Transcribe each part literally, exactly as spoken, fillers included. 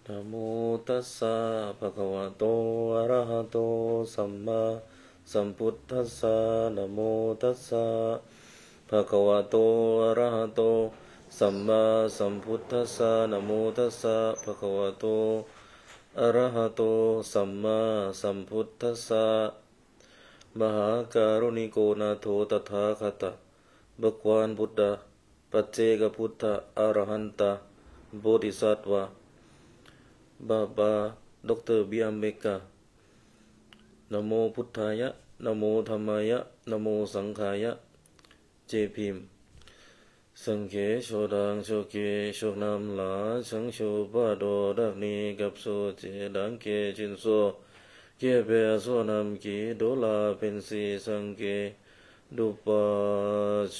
นะโมตัสสะภะคะวะโตอะระหะโตสัมมาสัมพุทธัสสะนะโมตัสสะภะคะวะโตอะระหะโตสัมมาสัมพุทธัสสะนะโมตัสสะภะคะวะโตอะระหะโตสัมมาสัมพุทธัสสะมหาการุณิโกนาโถตถาคตบักวานบุตตะปัจเจกพุทธะอรหันตะโพธิสัตวะบาบาดรบีอัมเบกานะโมพุทธายะนะโมธัมมายะนะโมสังฆายะเจพิมสังเขโชดังโชเกโชนามลาสังโชบาโดดักนีกับโซเจดังเกจินโซเกเปโซนามกีโดลาเป็นสีสังเกดุปาโช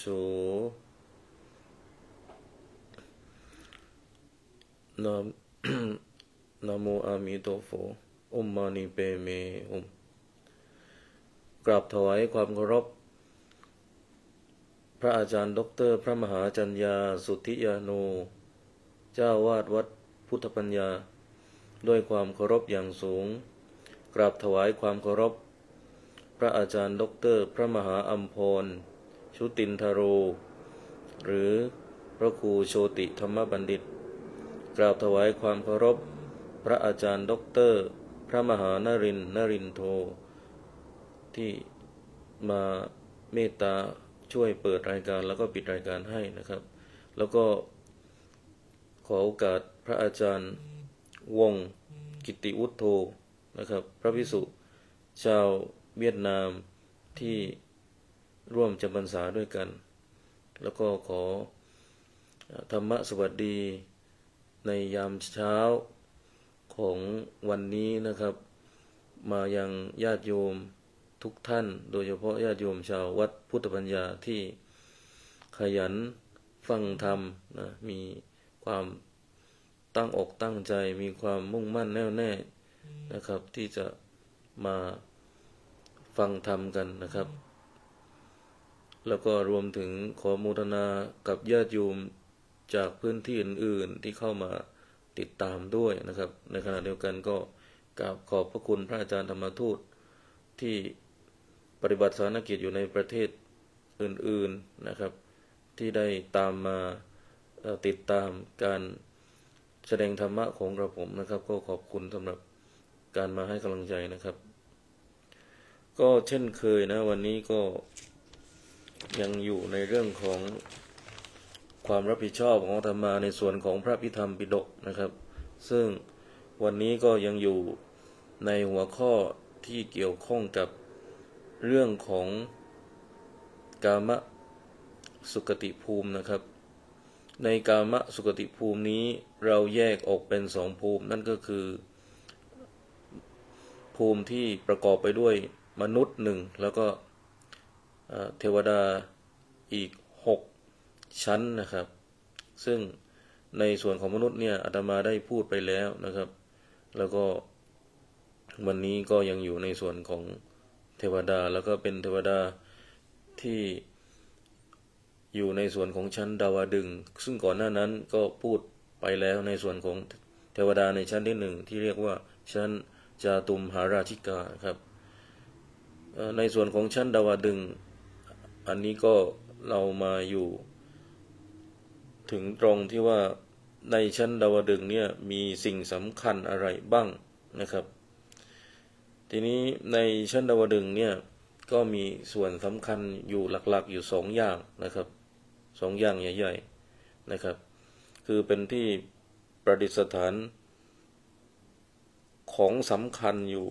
นามนะโมอามิโตโฟอุมมานิเปเมอุมกราบถวายความเคารพพระอาจารย์ด็อกเตอร์พระมหาจัญญาสุทธิยาโนเจ้าวาดวัดพุทธปัญญาด้วยความเคารพอย่างสูงกราบถวายความเคารพพระอาจารย์ด็อกเตอร์พระมหาอัมพรชุตินทโรหรือพระครูโชติธรรมบัณฑิตกราบถวายความเคารพพระอาจารย์ด็อกเตอร์พระมหานรินทร์นรินทโทที่มาเมตตาช่วยเปิดรายการแล้วก็ปิดรายการให้นะครับแล้วก็ขอโอกาสพระอาจารย์วงกิติวุฒโธนะครับพระภิกษุชาวเวียดนามที่ร่วมจำพรรษาด้วยกันแล้วก็ขอธรรมสวัสดีในยามเช้าของวันนี้นะครับมายังญาติโยมทุกท่านโดยเฉพาะญาติโยมชาววัดพุทธปัญญาที่ขยันฟังธรรมนะมีความตั้งอกตั้งใจมีความมุ่งมั่นแน่วแน่นะครับที่จะมาฟังธรรมกันนะครับแล้วก็รวมถึงขอโมทนากับญาติโยมจากพื้นที่อื่นๆที่เข้ามาติดตามด้วยนะครับในขณะเดียวกันก็กราบขอบพระคุณพระอาจารย์ธรรมทูตที่ปฏิบัติศาสนกิจอยู่ในประเทศอื่นๆนะครับที่ได้ตามมาติดตามการแสดงธรรมะของกระผมนะครับก็ขอบคุณสำหรับการมาให้กำลังใจนะครับก็เช่นเคยนะวันนี้ก็ยังอยู่ในเรื่องของความรับผิดชอบของอาตมาในส่วนของพระพิธรรมปิฎกนะครับซึ่งวันนี้ก็ยังอยู่ในหัวข้อที่เกี่ยวข้องกับเรื่องของกามสุขติภูมินะครับในกามสุขติภูมินี้เราแยกออกเป็นสองภูมินั่นก็คือภูมิที่ประกอบไปด้วยมนุษย์หนึ่งแล้วก็เทวดาอีกหกชั้นนะครับซึ่งในส่วนของมนุษย์เนี่ยอาตมาได้พูดไปแล้วนะครับแล้วก็วันนี้ก็ยังอยู่ในส่วนของเทวดาแล้วก็เป็นเทวดาที่อยู่ในส่วนของชั้นดาวดึงส์ซึ่งก่อนหน้านั้นก็พูดไปแล้วในส่วนของเทวดาในชั้นที่หนึ่งที่เรียกว่าชั้นจาตุมหาราชิกาครับในส่วนของชั้นดาวดึงส์อันนี้ก็เรามาอยู่ถึงตรงที่ว่าในชั้นดาวดึงส์เนี่ยมีสิ่งสำคัญอะไรบ้างนะครับทีนี้ในชั้นดาวดึงส์เนี่ยก็มีส่วนสำคัญอยู่หลักๆอยู่สองอย่างนะครับสองอย่างใหญ่ๆนะครับคือเป็นที่ประดิษฐานของสำคัญอยู่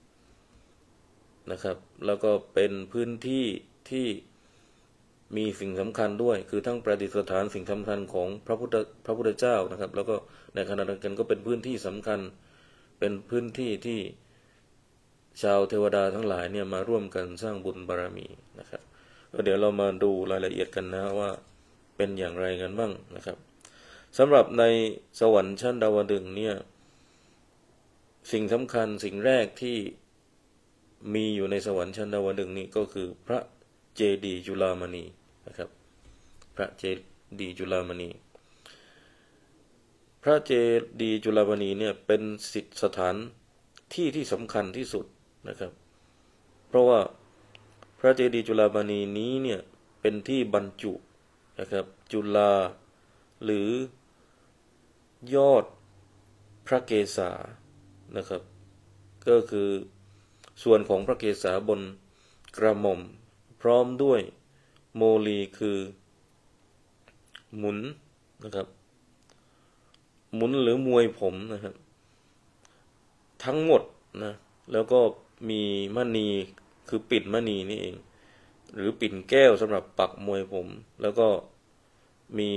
นะครับแล้วก็เป็นพื้นที่ที่มีสิ่งสำคัญด้วยคือทั้งประดิษฐานสิ่งสำคัญของพระพุทธพระพุทธเจ้านะครับแล้วก็ในขณะเดียวกันก็เป็นพื้นที่สำคัญเป็นพื้นที่ที่ชาวเทวดาทั้งหลายเนี่ยมาร่วมกันสร้างบุญบารมีนะครับเดี๋ยวเรามาดูรายละเอียดกันนะว่าเป็นอย่างไรกันบ้างนะครับสำหรับในสวรรค์ชั้นดาวดึงส์เนี่ยสิ่งสำคัญสิ่งแรกที่มีอยู่ในสวรรค์ชั้นดาวดึงส์นี้ก็คือพระเจดีย์จุฬามณีนะครับพระเจดีย์จุฬามณีพพระเจดีย์จุฬามณีเนี่ยเป็นสถานที่ที่สำคัญที่สุดนะครับเพราะว่าพระเจดีย์จุฬามณีนี้เนี่ยเป็นที่บรรจุนะครับจุฬาหรือยอดพระเกศานะครับก็คือส่วนของพระเกศาบนกระหม่อมพร้อมด้วยโมลีคือหมุนนะครับหมุนหรือมวยผมนะครับทั้งหมดนะแล้วก็มีมณีคือปิ่นมณีนี่เองหรือปิ่นแก้วสำหรับปักมวยผมแล้วก็มี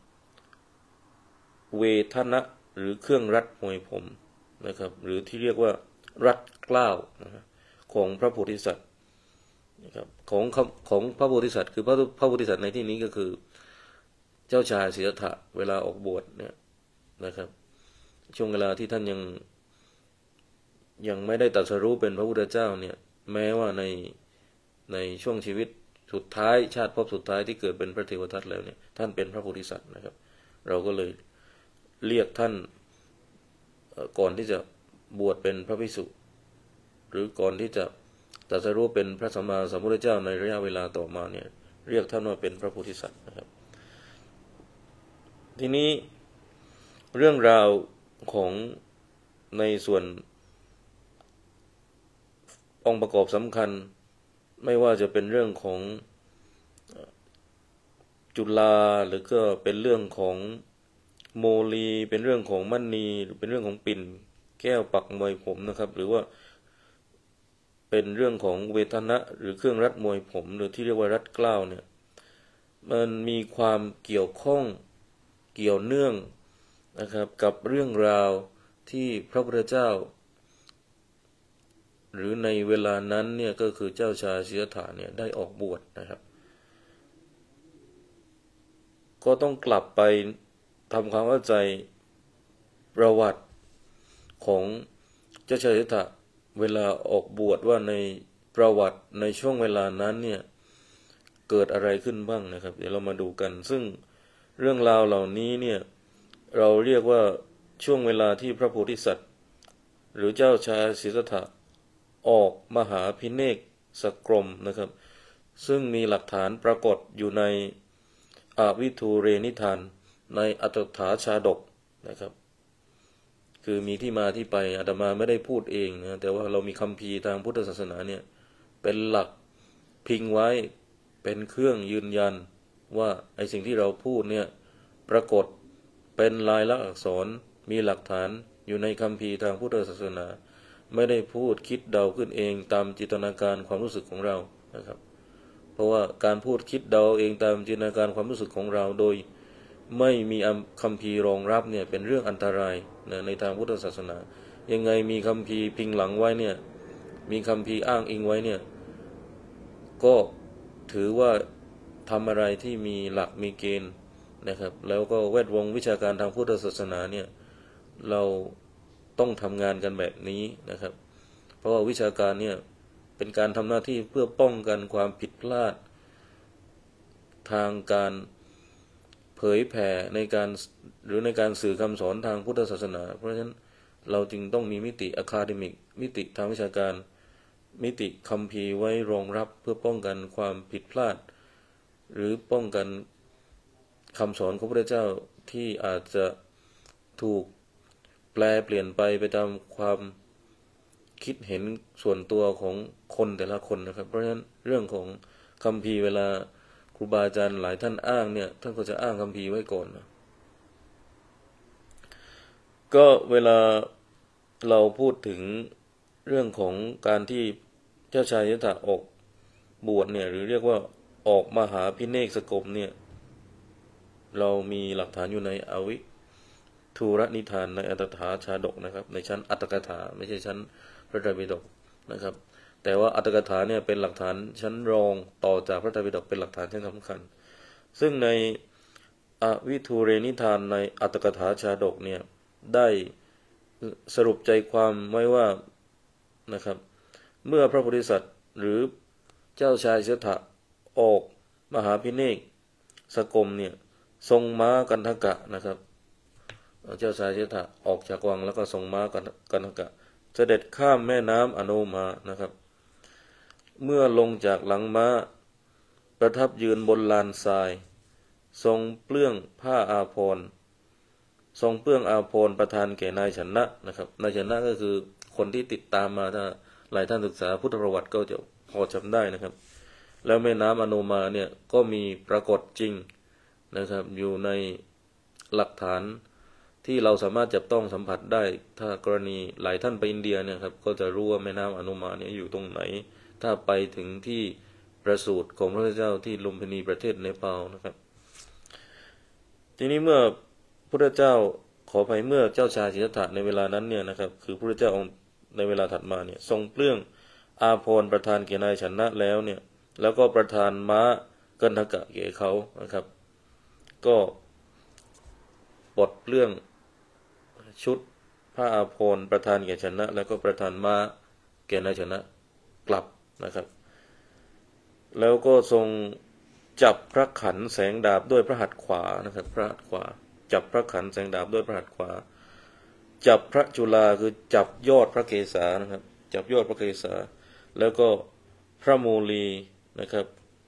เวทนะหรือเครื่องรัดมวยผมนะครับหรือที่เรียกว่ารัดเกล้านะของพระโพธิสัตว์นะครับของของพระโพธิสัตว์คือพระพระโพธิสัตว์ในที่นี้ก็คือเจ้าชายสิทธัตถะเวลาออกบวชเนี่ยนะครับช่วงเวลาที่ท่านยังยังไม่ได้ตรัสรู้เป็นพระพุทธเจ้าเนี่ยแม้ว่าในในช่วงชีวิตสุดท้ายชาติภพสุดท้ายที่เกิดเป็นพระเทวทัตแล้วเนี่ยท่านเป็นพระโพธิสัตว์นะครับเราก็เลยเรียกท่านก่อนที่จะบวชเป็นพระภิกษุหรือก่อนที่จะตรัสรู้เป็นพระสัมมาสัมพุทธเจ้าในระยะเวลาต่อมาเนี่ยเรียกท่านว่าเป็นพระโพธิสัตว์นะครับทีนี้เรื่องราวของในส่วนองค์ประกอบสำคัญไม่ว่าจะเป็นเรื่องของจุฬาหรือก็เป็นเรื่องของโมลีเป็นเรื่องของมณีหรือเป็นเรื่องของปิ่นแก้วปักมวยผมนะครับหรือว่าเป็นเรื่องของเวทนะหรือเครื่องรัดมวยผมหรือที่เรียกว่ารัดเกล้าเนี่ยมันมีความเกี่ยวข้องเกี่ยวเนื่องนะครับกับเรื่องราวที่พระพุทธเจ้าหรือในเวลานั้นเนี่ยก็คือเจ้าชายสิทธัตถะเนี่ยได้ออกบวชนะครับก็ต้องกลับไปทำความเข้าใจประวัติของเจ้าชายสิทธัตถะเวลาออกบวชว่าในประวัติในช่วงเวลานั้นเนี่ยเกิดอะไรขึ้นบ้างนะครับเดี๋ยวเรามาดูกันซึ่งเรื่องราวเหล่านี้เนี่ยเราเรียกว่าช่วงเวลาที่พระโพธิสัตว์หรือเจ้าชายสิทธัตถะออกมหาพิเนกสกรมนะครับซึ่งมีหลักฐานปรากฏอยู่ในอวิทูเรนิทานในอัตถกถาชาดกนะครับคือมีที่มาที่ไปอาตมาไม่ได้พูดเองนะแต่ว่าเรามีคัมภีร์ทางพุทธศาสนาเนี่ยเป็นหลักพิงไว้เป็นเครื่องยืนยันว่าไอ้สิ่งที่เราพูดเนี่ยปรากฏเป็นลายลักษณ์อักษรมีหลักฐานอยู่ในคัมภีร์ทางพุทธศาสนาไม่ได้พูดคิดเดาขึ้นเองตามจินตนาการความรู้สึกของเรานะครับเพราะว่าการพูดคิดเดาเองตามจินตนาการความรู้สึกของเราโดยไม่มีคัมภีร์รองรับเนี่ยเป็นเรื่องอันตรายนะในทางพุทธศาสนายังไงมีคัมภีร์พิงหลังไว้เนี่ยมีคัมภีร์อ้างอิงไว้เนี่ยก็ถือว่าทำอะไรที่มีหลักมีเกณฑ์นะครับแล้วก็แวดวงวิชาการทางพุทธศาสนาเนี่ยเราต้องทำงานกันแบบนี้นะครับเพราะว่าวิชาการเนี่ยเป็นการทำหน้าที่เพื่อป้องกันความผิดพลาดทางการเผยแผ่ในการหรือในการสื่อคำสอนทางพุทธศาสนาเพราะฉะนั้นเราจึงต้องมีมิติอะคาเดมิกมิติทางวิชาการมิติคัมภีร์ไว้รองรับเพื่อป้องกันความผิดพลาดหรือป้องกันคำสอนของพระพุทธเจ้าที่อาจจะถูกแปลเปลี่ยนไปไปตามความคิดเห็นส่วนตัวของคนแต่ละคนนะครับเพราะฉะนั้นเรื่องของคัมภีร์เวลาครูบาอาจารย์หลายท่านอ้างเนี่ยท่านก็จะอ้างคัมภีร์ไว้ก่อนนะก็เวลาเราพูดถึงเรื่องของการที่เจ้าชายสิทธัตถะออกบวชเนี่ยหรือเรียกว่าออกมหาพิเนกสกรมเนี่ยเรามีหลักฐานอยู่ในอวิทูรนิทานในอัตถกถาชาดกนะครับในชั้นอัตถกถาไม่ใช่ชั้นพระไตรปิฎกนะครับแต่ว่าอัตถกถาเนี่ยเป็นหลักฐานชั้นรองต่อจากพระไตรปิฎกเป็นหลักฐานชั้นสำคัญซึ่งในอวิทูเรนิทานในอัตถกถาชาดกเนี่ยได้สรุปใจความไว้ว่านะครับเมื่อพระโพธิสัตว์หรือเจ้าชายสิทธัตถะออกมหาพิเนกสกรมเนี่ยทรงม้ากันทกะนะครับเจ้าชายสิทธัตถะออกจากวังแล้วก็ส่งม้ากันนกะเสด็จข้ามแม่น้ำอโนมานะครับเมื่อลงจากหลังม้าประทับยืนบนลานทรายทรงเปลื้องผ้าอาภรณ์ทรงเปลื้องอาภรณ์ประทานแก่นายชนะนะครับนายชนะก็คือคนที่ติดตามมาถ้าหลายท่านศึกษาพุทธประวัติก็จะพอจำได้นะครับแล้วแม่น้ำอโนมาเนี่ยก็มีปรากฏจริงนะครับอยู่ในหลักฐานที่เราสามารถจับต้องสัมผัสได้ถ้ากรณีหลายท่านไปอินเดียเนี่ยครับก็จะรู้ว่าแม่น้ำอโนมาเนี่ยอยู่ตรงไหนถ้าไปถึงที่ประสูติของพระพุทธเจ้าที่ลุมพินีประเทศเนปาลนะครับทีนี้เมื่อพระพุทธเจ้าขออภัยเมื่อเจ้าชายสิทธัตถะในเวลานั้นเนี่ยนะครับคือพระพุทธเจ้าองค์ในเวลาถัดมาเนี่ยทรงเปลื้องอาภรณ์ประทานแก่นายชนะแล้วเนี่ยแล้วก็ประทานม้ากันทกะแก่เขานะครับก็ปลดเปลื้องชุดผ้าอาภรณ์ประทานแก่ชนะแล้วก็ประทานม้าแก่นายชนะกลับนะครับแล้วก็ทรงจับพระขันแสงดาบด้วยพระหัตถ์ขวานะครับพระหัตถ์ขวาจับพระขันแสงดาบด้วยพระหัตถ์ขวาจับพระจุฬาคือจับยอดพระเกศานะครับจับยอดพระเกศาแล้วก็พระโมลีนะครับ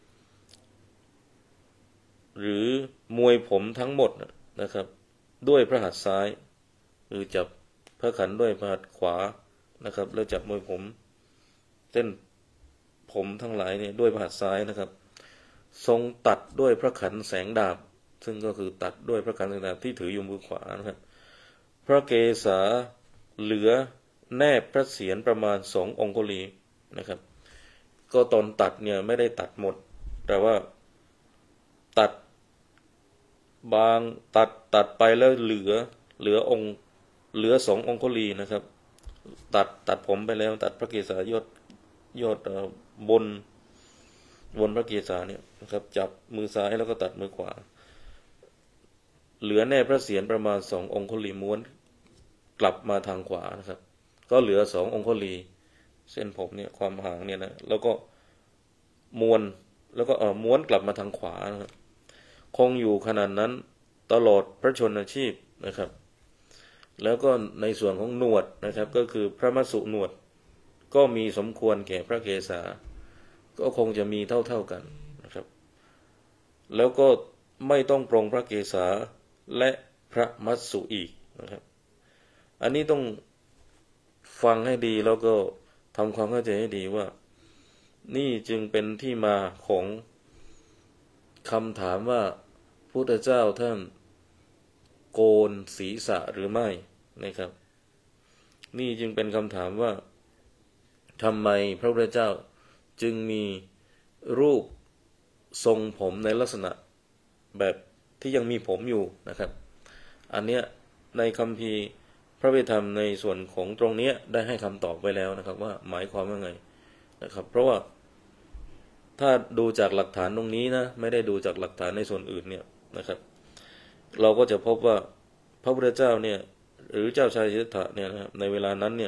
หรือมวยผมทั้งหมดนะครับด้วยพระหัตถ์ซ้ายคือจับพระขันด้วยพระหัตถ์ขวานะครับแล้วจับมวยผมเส้นผมทั้งหลายเนี่ยด้วยพระหัตถ์ซ้ายนะครับทรงตัดด้วยพระขันแสงดาบซึ่งก็คือตัดด้วยพระขันแสงดาบที่ถืออยู่มือขวานะครับพระเกศาเหลือแนบพระเศียรประมาณสององคุลีนะครับก็ตอนตัดเนี่ยไม่ได้ตัดหมดแต่ว่าตัดบางตัดตัดไปแล้วเหลือเหลือองค์เหลือสององคุลีนะครับตัดตัดผมไปแล้วตัดพระเกศายอดยอดบนบนพระเกศาเนี่ยนะครับจับมือซ้ายแล้วก็ตัดมือขวาเหลือแน่พระเศียรประมาณสององคุลีม้วนกลับมาทางขวานะครับก็เหลือสององคุลีเส้นผมเนี่ยความห่างเนี่ยนะแล้วก็ม้วนแล้วก็เออม้วนกลับมาทางขวานะครับคงอยู่ขนาดนั้นตลอดพระชนชีพนะครับแล้วก็ในส่วนของหนวดนะครับก็คือพระมัสสุหนวดก็มีสมควรแก่พระเกศาก็คงจะมีเท่าๆกันนะครับแล้วก็ไม่ต้องปรงพระเกศาและพระมัสสุอีกนะครับอันนี้ต้องฟังให้ดีแล้วก็ทำความเข้าใจให้ดีว่านี่จึงเป็นที่มาของคำถามว่าพุทธเจ้าท่านโกนศีรษะหรือไม่นะครับนี่จึงเป็นคำถามว่าทำไมพระพุทธเจ้าจึงมีรูปทรงผมในลักษณะแบบที่ยังมีผมอยู่นะครับอันเนี้ยในคัมภีร์พระวิธรรมในส่วนของตรงนี้ได้ให้คำตอบไว้แล้วนะครับว่าหมายความว่าไงนะครับเพราะว่าถ้าดูจากหลักฐานตรงนี้นะไม่ได้ดูจากหลักฐานในส่วนอื่นเนี่ยนะครับเราก็จะพบว่าพระพุทธเจ้าเนี่ยหรือเจ้าชายสิทธัตถะเนี่ยนะครับในเวลานั้นเนี่ย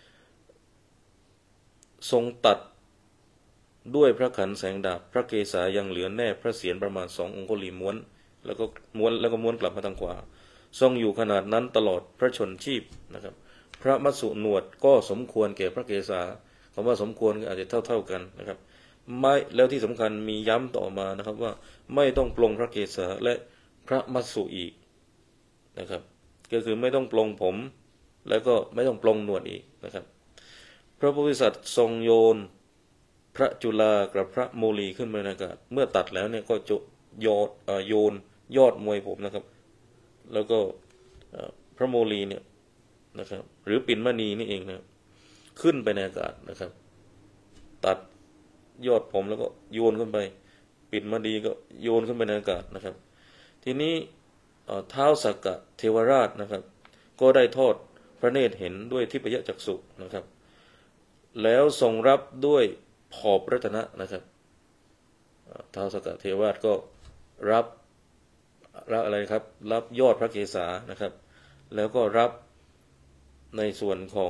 ทรงตัดด้วยพระขันแสงดาบพระเกศายังเหลือแน่พระเศียรประมาณสององคุลีม้วนแล้วก็ม้วนแล้วก็ม้วนกลับมาทางขวาทรงอยู่ขนาดนั้นตลอดพระชนชีพนะครับพระมัสสุหนวดก็สมควรแก่พระเกศาคำว่าสมควรอาจจะเท่าๆกันนะครับไม่แล้วที่สำคัญมีย้ำต่อมานะครับว่าไม่ต้องปลงพระเกศาและพระมัสสุอีกนะครับก็คือไม่ต้องปลงผมแล้วก็ไม่ต้องปลงหนวดอีกนะครับพระโพธิสัตว์ทรงโยนพระจุฬากับพระโมลีขึ้นไปในอากาศเมื่อตัดแล้วเนี่ยก็จะโยนโยนยอดมวยผมนะครับแล้วก็พระโมลีเนี่ยนะครับหรือปิ่นมณีนี่เองนะขึ้นไปในอากาศนะครับตัดยอดผมแล้วก็โยนขึ้นไปปิ่นมณีก็โยนขึ้นไปในอากาศนะครับทีนี้ท้าวสักกะเทวราชนะครับก็ได้ทอดพระเนตรเห็นด้วยทิพยจักษุนะครับแล้วทรงรับด้วยขอบรัตนะนะครับท้าวสักกะเทวราชก็รับรับอะไรครับรับยอดพระเกศานะครับแล้วก็รับในส่วนของ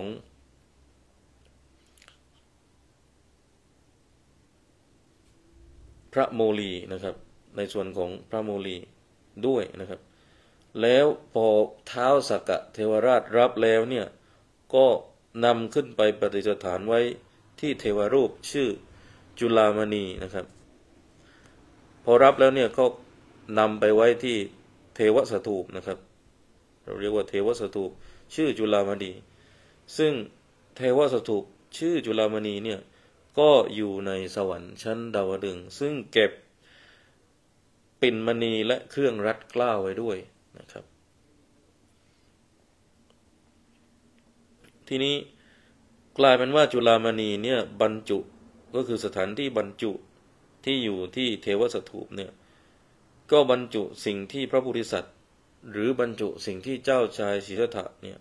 พระโมลีนะครับในส่วนของพระโมลีด้วยนะครับแล้วพอท้าวสักกะเทวราชรับแล้วเนี่ยก็นำขึ้นไปประดิษฐานไว้ที่เทวรูปชื่อจุฬามณีนะครับพอรับแล้วเนี่ยก็นำไปไว้ที่เทวสถูปนะครับเราเรียกว่าเทวสถูปชื่อจุฬามณีซึ่งเทวสถูปชื่อจุฬามณีเนี่ยก็อยู่ในสวรรค์ชั้นดาวดึงส์ซึ่งเก็บปิ่นมณีและเครื่องรัดเกล้าไว้ด้วยนะครับทีนี้กลายเป็นว่าจุฬามณีเนี่ยบรรจุก็คือสถานที่บรรจุที่อยู่ที่เทวสถูปเนี่ยก็บรรจุสิ่งที่พระโพธิสัตว์หรือบรรจุสิ่งที่เจ้าชายสิทธัตถะเนี่ย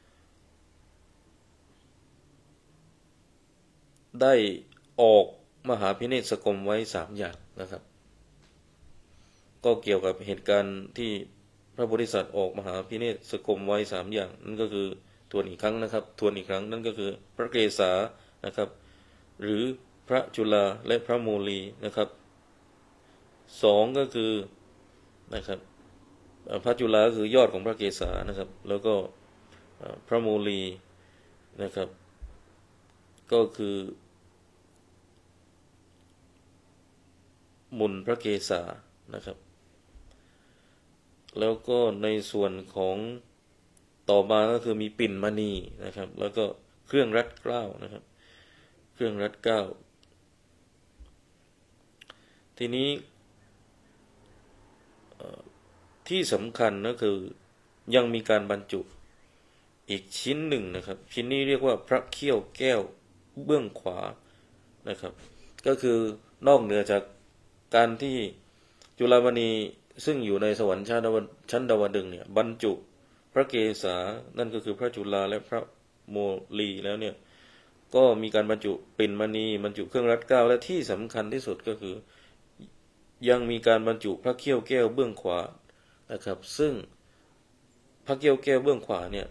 ได้ออกมหาพิเนศกรมไว้สามอย่างนะครับก็เกี่ยวกับเหตุการณ์ที่พระโพธิสัตว์ออกมหาพิเนศกรมไว้สามอย่างนั่นก็คือทวนอีกครั้งนะครับทวนอีกครั้งนั่นก็คือพระเกศานะครับหรือพระจุฬาและพระโมลีนะครับสองก็คือนะครับพระจุฬาคือยอดของพระเกศานะครับแล้วก็พระโมลีนะครับก็คือมุนพระเกศานะครับแล้วก็ในส่วนของต่อมาก็คือมีปิ่นมณีนะครับแล้วก็เครื่องรัดเกล้านะครับเครื่องรัดเกล้าทีนี้ที่สำคัญก็คือยังมีการบรรจุอีกชิ้นหนึ่งนะครับชิ้นนี้เรียกว่าพระเขี้ยวแก้วเบื้องขวานะครับก็คือนอกเหนือจากการที่จุฬามณีซึ่งอยู่ในสวรรค์ชั้นดาวดึงส์เนี่ยบรรจุพระเกศานั่นก็คือพระจุฬาและพระโมลีแล้วเนี่ยก็มีการบรรจุปิ่นมณีบรรจุเครื่องรัดเกล้าและที่สำคัญที่สุดก็คือยังมีการบรรจุพระเขี้ยวแก้วเบื้องขวานะครับซึ่งพระเขี้ยวแก้วเบื้องขวาเนี่ย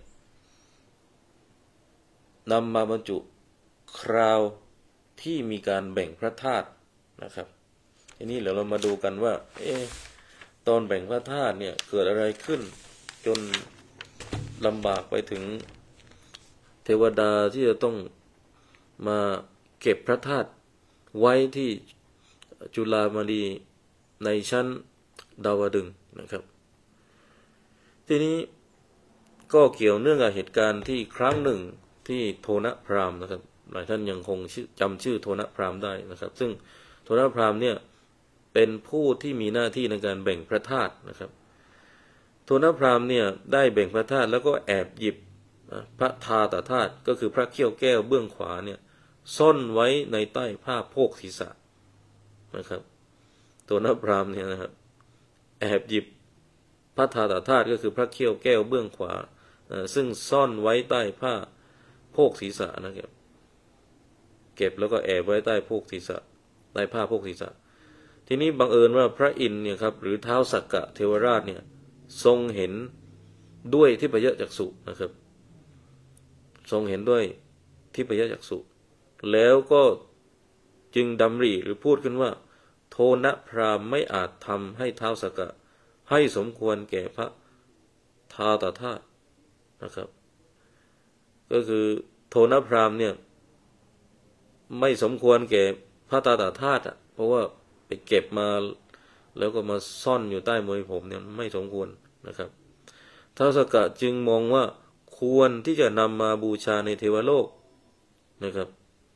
นำมาบรรจุคราวที่มีการแบ่งพระธาตุนะครับทีนี้เดี๋ยวเรามาดูกันว่าเอ๊ะตอนแบ่งพระธาตุเนี่ยเกิดอะไรขึ้นจนลำบากไปถึงเทวดาที่จะต้องมาเก็บพระธาตุไว้ที่จุฬามณีในชั้นดาวดึงส์นะครับทีนี้ก็เกี่ยวเนื่องกับเหตุการณ์ที่ครั้งหนึ่งที่โทนพราหมณ์นะครับหลายท่านยังคงจำชื่อโทนพราหมณ์ได้นะครับซึ่งโทนพราหมณ์เนี่ยเป็นผู้ที่มีหน้าที่ในการแบ่งพระธาตุนะครับโทนพราหมณ์เนี่ยได้แบ่งพระธาตุแล้วก็แอบหยิบพระธาตธาตุก็คือพระเขี้ยวแก้วเบื้องขวาเนี่ยซ่อนไว้ในใต้ผ้าโพกศีรษะนะครับโทนพราหมณ์เนี่ยนะครับแอบหยิบพระธาตธาตุก็คือพระเขี้ยวแก้วเบื้องขวาซึ่งซ่อนไว้ใต้ผ้าโพกศีรษะนะครับเก็บแล้วก็แอบไว้ใต้โพกศีรษะใต้ผ้าโพกศีรษะทีนี้บังเอิญว่าพระอินทร์เนี่ยครับหรือท้าวสักกะเทวราชเนี่ยทรงเห็นด้วยทิพยจักษุนะครับทรงเห็นด้วยทิพยจักษุแล้วก็จึงดำริหรือพูดขึ้นว่าโทนพราหมณ์ไม่อาจทำให้ท้าวสักกะให้สมควรแก่พระธาตธาตุนะครับก็คือโทนพราหมณ์เนี่ยไม่สมควรแก่พระธาตธาตุเพราะว่าไปเก็บมาแล้วก็มาซ่อนอยู่ใต้มวยผมเนี่ยไม่สมควรนะครับท้าวสักกะจึงมองว่าควรที่จะนำมาบูชาในเทวโลกนะครับ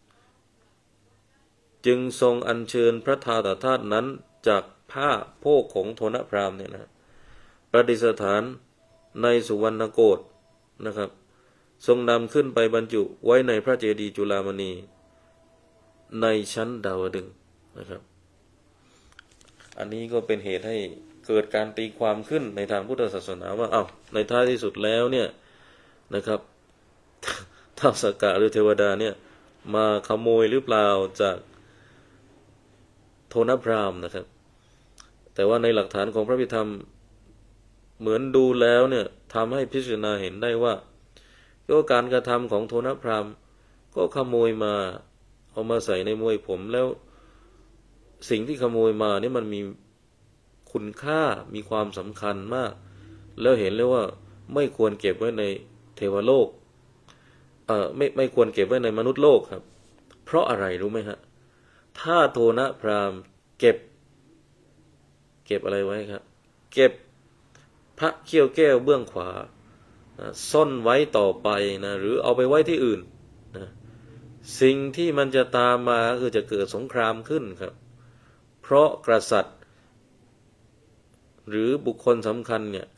จึงทรงอัญเชิญพระธาตธาตุนั้นจากผ้าโพกของโทนพราหมณ์เนี่ยนะประดิษฐานในสุวรรณโกฏนะครับทรงนำขึ้นไปบรรจุไว้ในพระเจดีย์จุฬามณีในชั้นดาวดึงส์นะครับอันนี้ก็เป็นเหตุให้เกิดการตีความขึ้นในทางพุทธศาสนาว่าอ้าวในท้ายที่สุดแล้วเนี่ยนะครับท้าวสักกะหรือเทวดาเนี่ยมาขโมยหรือเปล่าจากโทนพราหมณ์นะครับแต่ว่าในหลักฐานของพระพิธรรมเหมือนดูแล้วเนี่ยทำให้พิจารณาเห็นได้ว่าก็การกระทำของโทนพราหมณ์ก็ขโมยมาเอามาใส่ในมวยผมแล้วสิ่งที่ขโมยมานี่มันมีคุณค่ามีความสำคัญมากแล้วเห็นแล้วว่าไม่ควรเก็บไว้ในเทวโลกเอ่อไม่ไม่ควรเก็บไว้ในมนุษย์โลกครับเพราะอะไรรู้ไหมฮะถ้าโทนะพราหมณ์เก็บเก็บอะไรไว้ครับเก็บพระเขี้ยวแก้วเบื้องขวาซ่อนไว้ต่อไปนะหรือเอาไปไว้ที่อื่นนะสิ่งที่มันจะตามมาคือจะเกิดสงครามขึ้นครับเพราะกษัตริย์หรือบุคคลสำคัญเนี่ย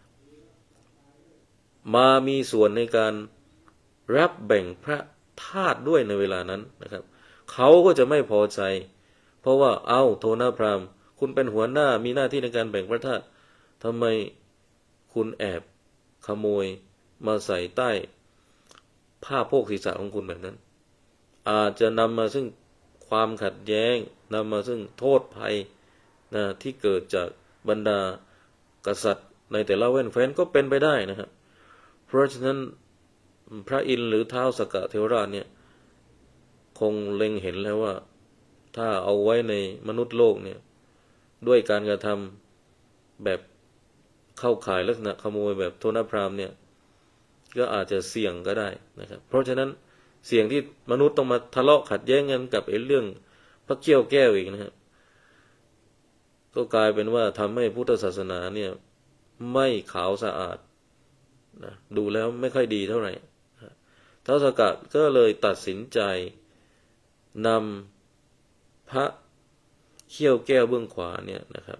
มามีส่วนในการรับแบ่งพระธาตุด้วยในเวลานั้นนะครับเขาก็จะไม่พอใจเพราะว่าเอ้าโทนะพราหมณ์คุณเป็นหัวหน้ามีหน้าที่ในการแบ่งพระธาตุทำไมคุณแอบขโมยมาใส่ใต้ผ้าโพกศีรษะของคุณแบบนั้นอาจจะนำมาซึ่งความขัดแย้งนำมาซึ่งโทษภัยนะที่เกิดจากบรรดากษัตริย์ในแต่ละแว่นแคว้นก็เป็นไปได้นะครับเพราะฉะนั้นพระอินทร์หรือท้าวสักกะเทวราชเนี่ยคงเล็งเห็นแล้วว่าถ้าเอาไว้ในมนุษย์โลกเนี่ยด้วยการกระทำแบบเข้าข่ายลักษณะขโมยแบบโทนะพราหมณ์เนี่ยก็อาจจะเสี่ยงก็ได้นะครับเพราะฉะนั้นเสี่ยงที่มนุษย์ต้องมาทะเลาะขัดแย้งกันกับไอ้เรื่องพระเกี้ยวแก้วอีกนะครับก็กลายเป็นว่าทำให้พุทธศาสนาเนี่ยไม่ขาวสะอาดนะดูแล้วไม่ค่อยดีเท่าไหร่ท้าวสักกะก็เลยตัดสินใจนำพระเขี้ยวแก้วเบื้องขวาเนี่ยนะครับ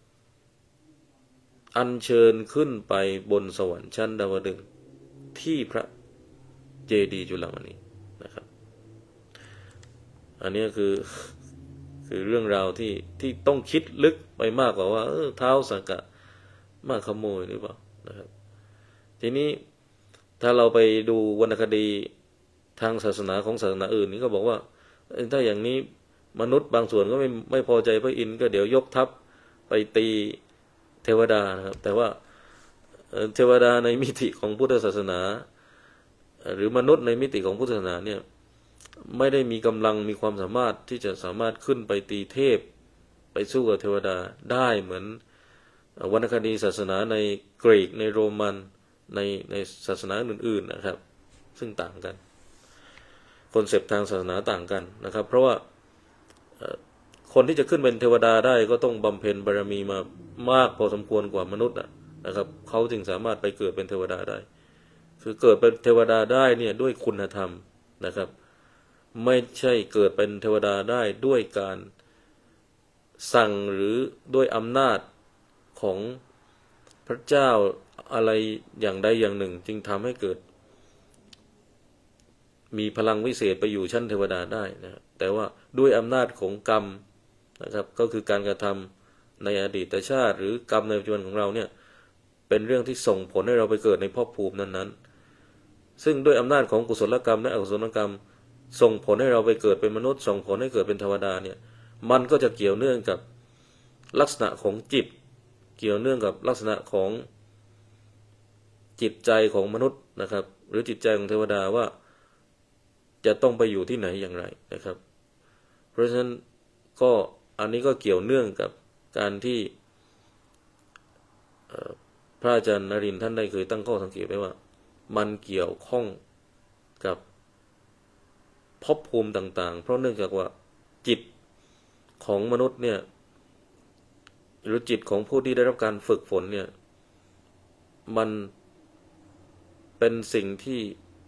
อัญเชิญขึ้นไปบนสวรรค์ชั้นดาวดึงส์ที่พระเจดีย์จุฬามณีนะครับอันนี้คือคือเรื่องราวที่ที่ต้องคิดลึกไปมากกว่าว่าเออท้าวสักกะมาขโมยหรือเปล่านะครับทีนี้ถ้าเราไปดูวรรณคดีทางศาสนาของศาสนาอื่นนี่ก็บอกว่าถ้าอย่างนี้มนุษย์บางส่วนก็ไม่ไม่พอใจพระอินทร์ก็เดี๋ยวยกทัพไปตีเทวดานะครับแต่ว่าเทวดาในมิติของพุทธศาสนาหรือมนุษย์ในมิติของพุทธศาสนาเนี่ยไม่ได้มีกำลังมีความสามารถที่จะสามารถขึ้นไปตีเทพไปสู้กับเทวดาได้เหมือนวรรณคดีศาสนาในกรีกในโรมันในในศาสนาอื่นๆนะครับซึ่งต่างกันคอนเซปต์ทางศาสนาต่างกันนะครับเพราะว่าคนที่จะขึ้นเป็นเทวดาได้ก็ต้องบำเพ็ญบารมีมามากพอสมควรกว่ามนุษย์นะครับเขาจึงสามารถไปเกิดเป็นเทวดาได้คือเกิดเป็นเทวดาได้เนี่ยด้วยคุณธรรมนะครับไม่ใช่เกิดเป็นเทวดาได้ด้วยการสั่งหรือด้วยอำนาจของพระเจ้าอะไรอย่างใดอย่างหนึ่งจึงทำให้เกิดมีพลังวิเศษไปอยู่ชั้นเทวดาได้นะแต่ว่าด้วยอำนาจของกรรมนะครับก็คือการกระทำในอดีตชาติหรือกรรมในปัจจุบันของเราเนี่ยเป็นเรื่องที่ส่งผลให้เราไปเกิดในภพภูมินั้นๆซึ่งด้วยอำนาจของกุศลกรรมและอกุศลกรรมส่งผลให้เราไปเกิดเป็นมนุษย์ส่งผลให้เกิดเป็นเทวดาเนี่ยมันก็จะเกี่ยวเนื่องกับลักษณะของจิตเกี่ยวเนื่องกับลักษณะของจิตใจของมนุษย์นะครับหรือจิตใจของเทวดาว่าจะต้องไปอยู่ที่ไหนอย่างไรนะครับเพราะฉะนั้นก็อันนี้ก็เกี่ยวเนื่องกับการที่พระอาจารย์นรินทร์ท่านได้เคยตั้งข้อสังเกตไว้ว่ามันเกี่ยวข้องกับภพภูมิต่างๆเพราะเนื่องจากว่าจิตของมนุษย์เนี่ยหรือจิตของผู้ที่ได้รับการฝึกฝนเนี่ยมันเป็นสิ่งที่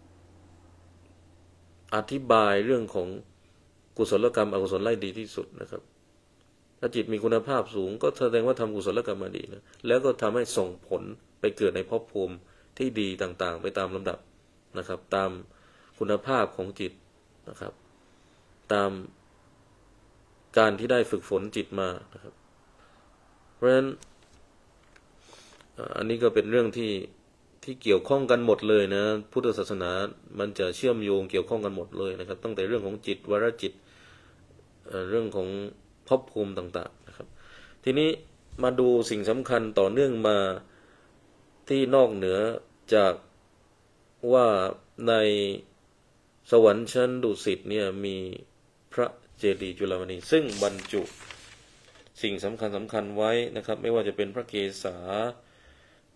อธิบายเรื่องของกุศลกรรมอกุศลไล่ดีที่สุดนะครับถ้าจิตมีคุณภาพสูงก็แสดงว่าทำกุศลกรรมมาดีนะแล้วก็ทำให้ส่งผลไปเกิดในภพภูมิที่ดีต่างๆไปตามลำดับนะครับตามคุณภาพของจิตนะครับตามการที่ได้ฝึกฝนจิตมานะครับเพราะฉะนั้นอันนี้ก็เป็นเรื่องที่ที่เกี่ยวข้องกันหมดเลยนะพุทธศาสนามันจะเชื่อมโยงเกี่ยวข้องกันหมดเลยนะครับตั้งแต่เรื่องของจิตวรจิตเรื่องของภพภูมิต่างๆนะครับทีนี้มาดูสิ่งสำคัญต่อเนื่องมาที่นอกเหนือจากว่าในสวรรค์ชั้นดุสิตเนี่ยมีพระเจดีย์จุฬามณีซึ่งบรรจุสิ่งสำคัญสำคัญไว้นะครับไม่ว่าจะเป็นพระเกศา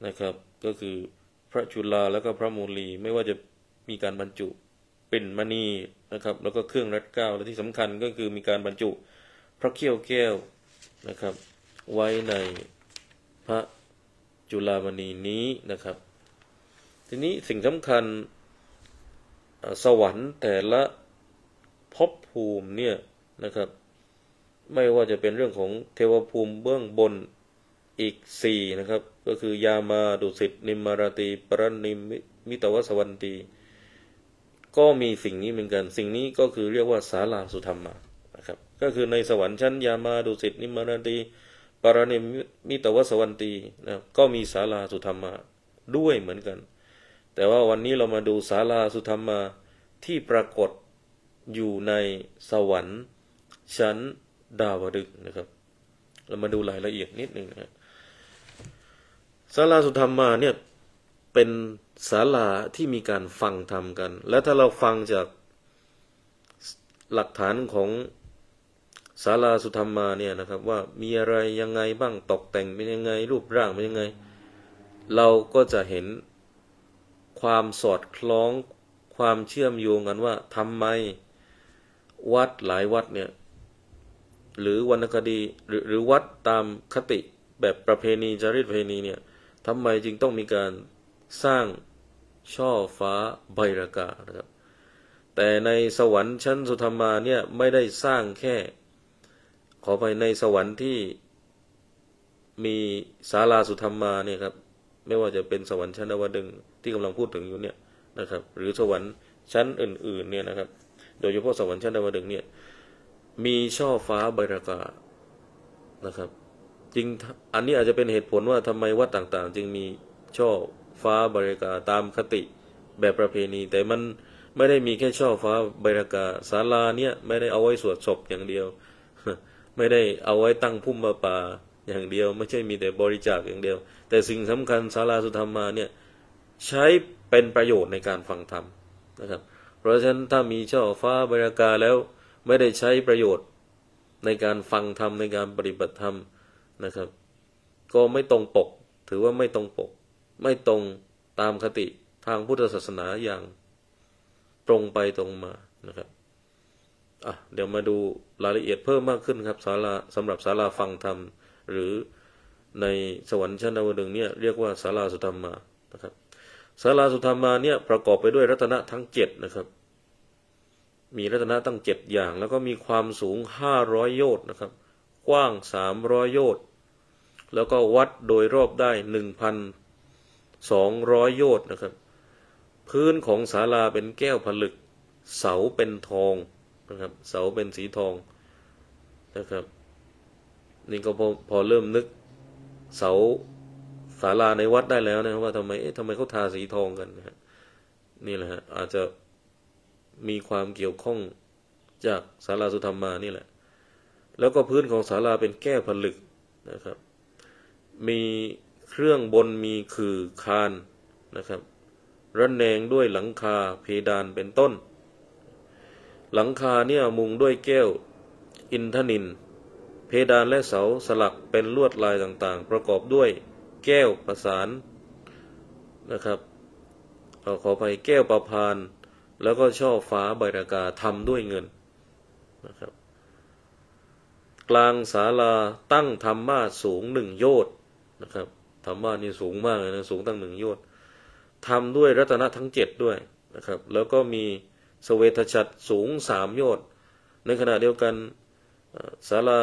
นะครับก็คือพระจุฬาแล้วก็พระมูลีไม่ว่าจะมีการบรรจุปิ่นมณีนะครับแล้วก็เครื่องรัดเกล้าและที่สำคัญก็คือมีการบรรจุพระเขี้ยวแก้วนะครับไว้ในพระจุฬามณีนี้นะครับทีนี้สิ่งสำคัญสวรรค์แต่ละภพภูมิเนี่ยนะครับไม่ว่าจะเป็นเรื่องของเทวภูมิเบื้องบนอีกสี่นะครับก็คือยามาดุสิตนิมมาราตีปรนิมมิตวสวันตีก็มีสิ่งนี้เหมือนกันสิ่งนี้ก็คือเรียกว่าศาลาสุธรรมานะครับก็คือในสวรรค์ชั้นยามาดุสิตนิมมาราตีปรนิมมิตวสวันตีนะก็มีศาลาสุธรรมาด้วยเหมือนกันแต่ว่าวันนี้เรามาดูศาลาสุธรรมาที่ปรากฏอยู่ในสวรรค์ชั้นดาวดึกส์นะครับเรามาดูรายละเอียดนิดนึงนะศาลาสุธรรมาเนี่ยเป็นศาลาที่มีการฟังธรรมกันและถ้าเราฟังจากหลักฐานของศาลาสุธรรมาเนี่ยนะครับว่ามีอะไรยังไงบ้างตกแต่งเป็นยังไงรูปร่างเป็นยังไงเราก็จะเห็นความสอดคล้องความเชื่อมโยงกันว่าทำไมวัดหลายวัดเนี่ยหรือวรรณคดีหรือหรือวัดตามคติแบบประเพณีจารีตประเพณีเนี่ยทำไมจึงต้องมีการสร้างช่อฟ้าไบรากานะครับแต่ในสวรรค์ชั้นสุธรรมาเนี่ยไม่ได้สร้างแค่ขอไปในสวรรค์ที่มีศาลาสุธรรมาเนี่ยครับไม่ว่าจะเป็นสวรรค์ชั้นดาวดึงส์ที่กำลังพูดถึงอยู่เนี่ยนะครับหรือสวรรค์ชั้นอื่นๆเนี่ยนะครับโดยเฉพาะสวรรค์ชั้นดาวดึงส์เนี่ยมีช่อฟ้าไบรากานะครับจริงอันนี้อาจจะเป็นเหตุผลว่าทำไมวัดต่างๆจึงมีช่อฟ้าไบรากาตามคติแบบประเพณีแต่มันไม่ได้มีแค่ช่อฟ้าไบรากาศาลาเนี่ยไม่ได้เอาไว้สวดศพอย่างเดียวไม่ได้เอาไว้ตั้งพุ่มประปาอย่างเดียวไม่ใช่มีแต่บริจาคอย่างเดียวแต่สิ่งสำคัญศาลาสุธรรมาเนี่ยใช้เป็นประโยชน์ในการฟังธรรมนะครับเพราะฉะนั้นถ้ามีช่อฟ้าไบรากาแล้วไม่ได้ใช้ประโยชน์ในการฟังธรรมในการปฏิบัติธรรมนะครับก็ไม่ตรงปกถือว่าไม่ตรงปกไม่ตรงตามคติทางพุทธศาสนาอย่างตรงไปตรงมานะครับอ่ะเดี๋ยวมาดูรายละเอียดเพิ่มมากขึ้นครับศาลาสำหรับศาลาฟังธรรมหรือในสวรรค์ชั้นดาวดึงส์เนี่ยเรียกว่าศาลาสุธรรมานะครับศาลาสุธรรมาเนี่ยประกอบไปด้วยรัตนะทั้งเจ็ดนะครับมีรัตนะตั้งเจ็ดอย่างแล้วก็มีความสูงห้าร้อยโยชน์นะครับกว้างสามร้อยโยชน์แล้วก็วัดโดยรอบได้ หนึ่งพันสองร้อย โยชน์นะครับพื้นของศาลาเป็นแก้วผลึกเสาเป็นทองนะครับเสาเป็นสีทองนะครับนี่ก็พอพอเริ่มนึกเสาศาลาในวัดได้แล้วนะว่าทำไมเอ๊ะทำไมเขาทาสีทองกันนะฮะนี่แหละฮะอาจจะมีความเกี่ยวข้องจากศาลาสุธรรมานี่แหละแล้วก็พื้นของศาลาเป็นแก้วผลึกนะครับมีเครื่องบนมีคือคานนะครับระแนงด้วยหลังคาเพดานเป็นต้นหลังคาเนี่ยมุงด้วยแก้วอินทนิลเพดานและเสาสลักเป็นลวดลายต่างๆประกอบด้วยแก้วประสานนะครับขอไปแก้วประพานแล้วก็ช่อฟ้าไบรากาทำด้วยเงินนะครับกลางศาลาตั้งธรรมาสน์สูงหนึ่งโยชน์นะครับธรรมาสน์นี่สูงมากเลยนะสูงตั้งหนึ่งโยชน์ทำด้วยรัตนะทั้งเจ็ดด้วยนะครับแล้วก็มีสเวทฉัตรสูงสามโยชน์ในขณะเดียวกันศาลา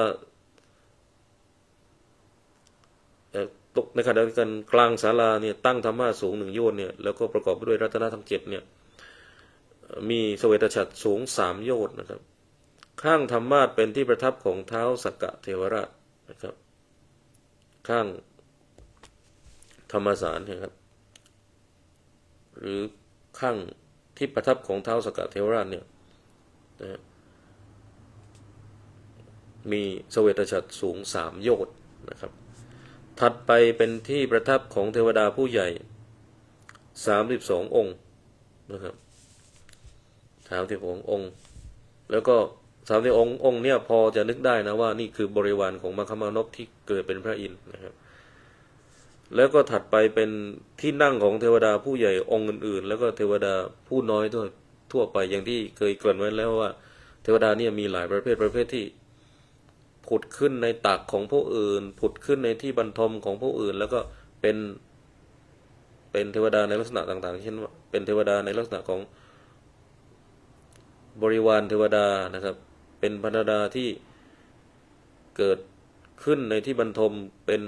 ตกในขณะเดียวกันกลางศาลาเนี่ยตั้งธรรมาสน์สูงหนึ่งโยชน์เนี่ยแล้วก็ประกอบด้วยรัตนะทั้งเจ็ดเนี่ยมีสเวทฉัตรสูงสามโยชน์นะครับข้างธรรมาสน์เป็นที่ประทับของท้าวสักกะเทวราชนะครับข้างธรรมสารนะครับหรือข้างที่ประทับของท้าวสักกะเทวราชเนี่ยนะมีสเวทฉัตรสูงสามโยชน์นะครับถัดไปเป็นที่ประทับของเทวดาผู้ใหญ่สามสิบสององค์นะครับสามสิบสององค์แล้วก็สามสิบองค์องค์เนี่ยพอจะนึกได้นะว่านี่คือบริวารของมัคคมานพที่เกิดเป็นพระอินทร์นะครับแล้วก็ถัดไปเป็นที่นั่งของเทวดาผู้ใหญ่องค์อื่นๆแล้วก็เทวดาผู้น้อยทั่วทั่วไปอย่างที่เคยเกริ่นไว้แล้วว่าเทวดาเนี่ยมีหลายประเภทประเภทที่ผุดขึ้นในตักของผู้อื่นผุดขึ้นในที่บรรทมของผู้อื่นแล้วก็เป็นเป็นเทวดาในลักษณะต่างๆเช่นว่าเป็นเทวดาในลักษณะของบริวารเทวดานะครับเป็นบรรดาที่เกิดขึ้นในที่บรรทมเป็น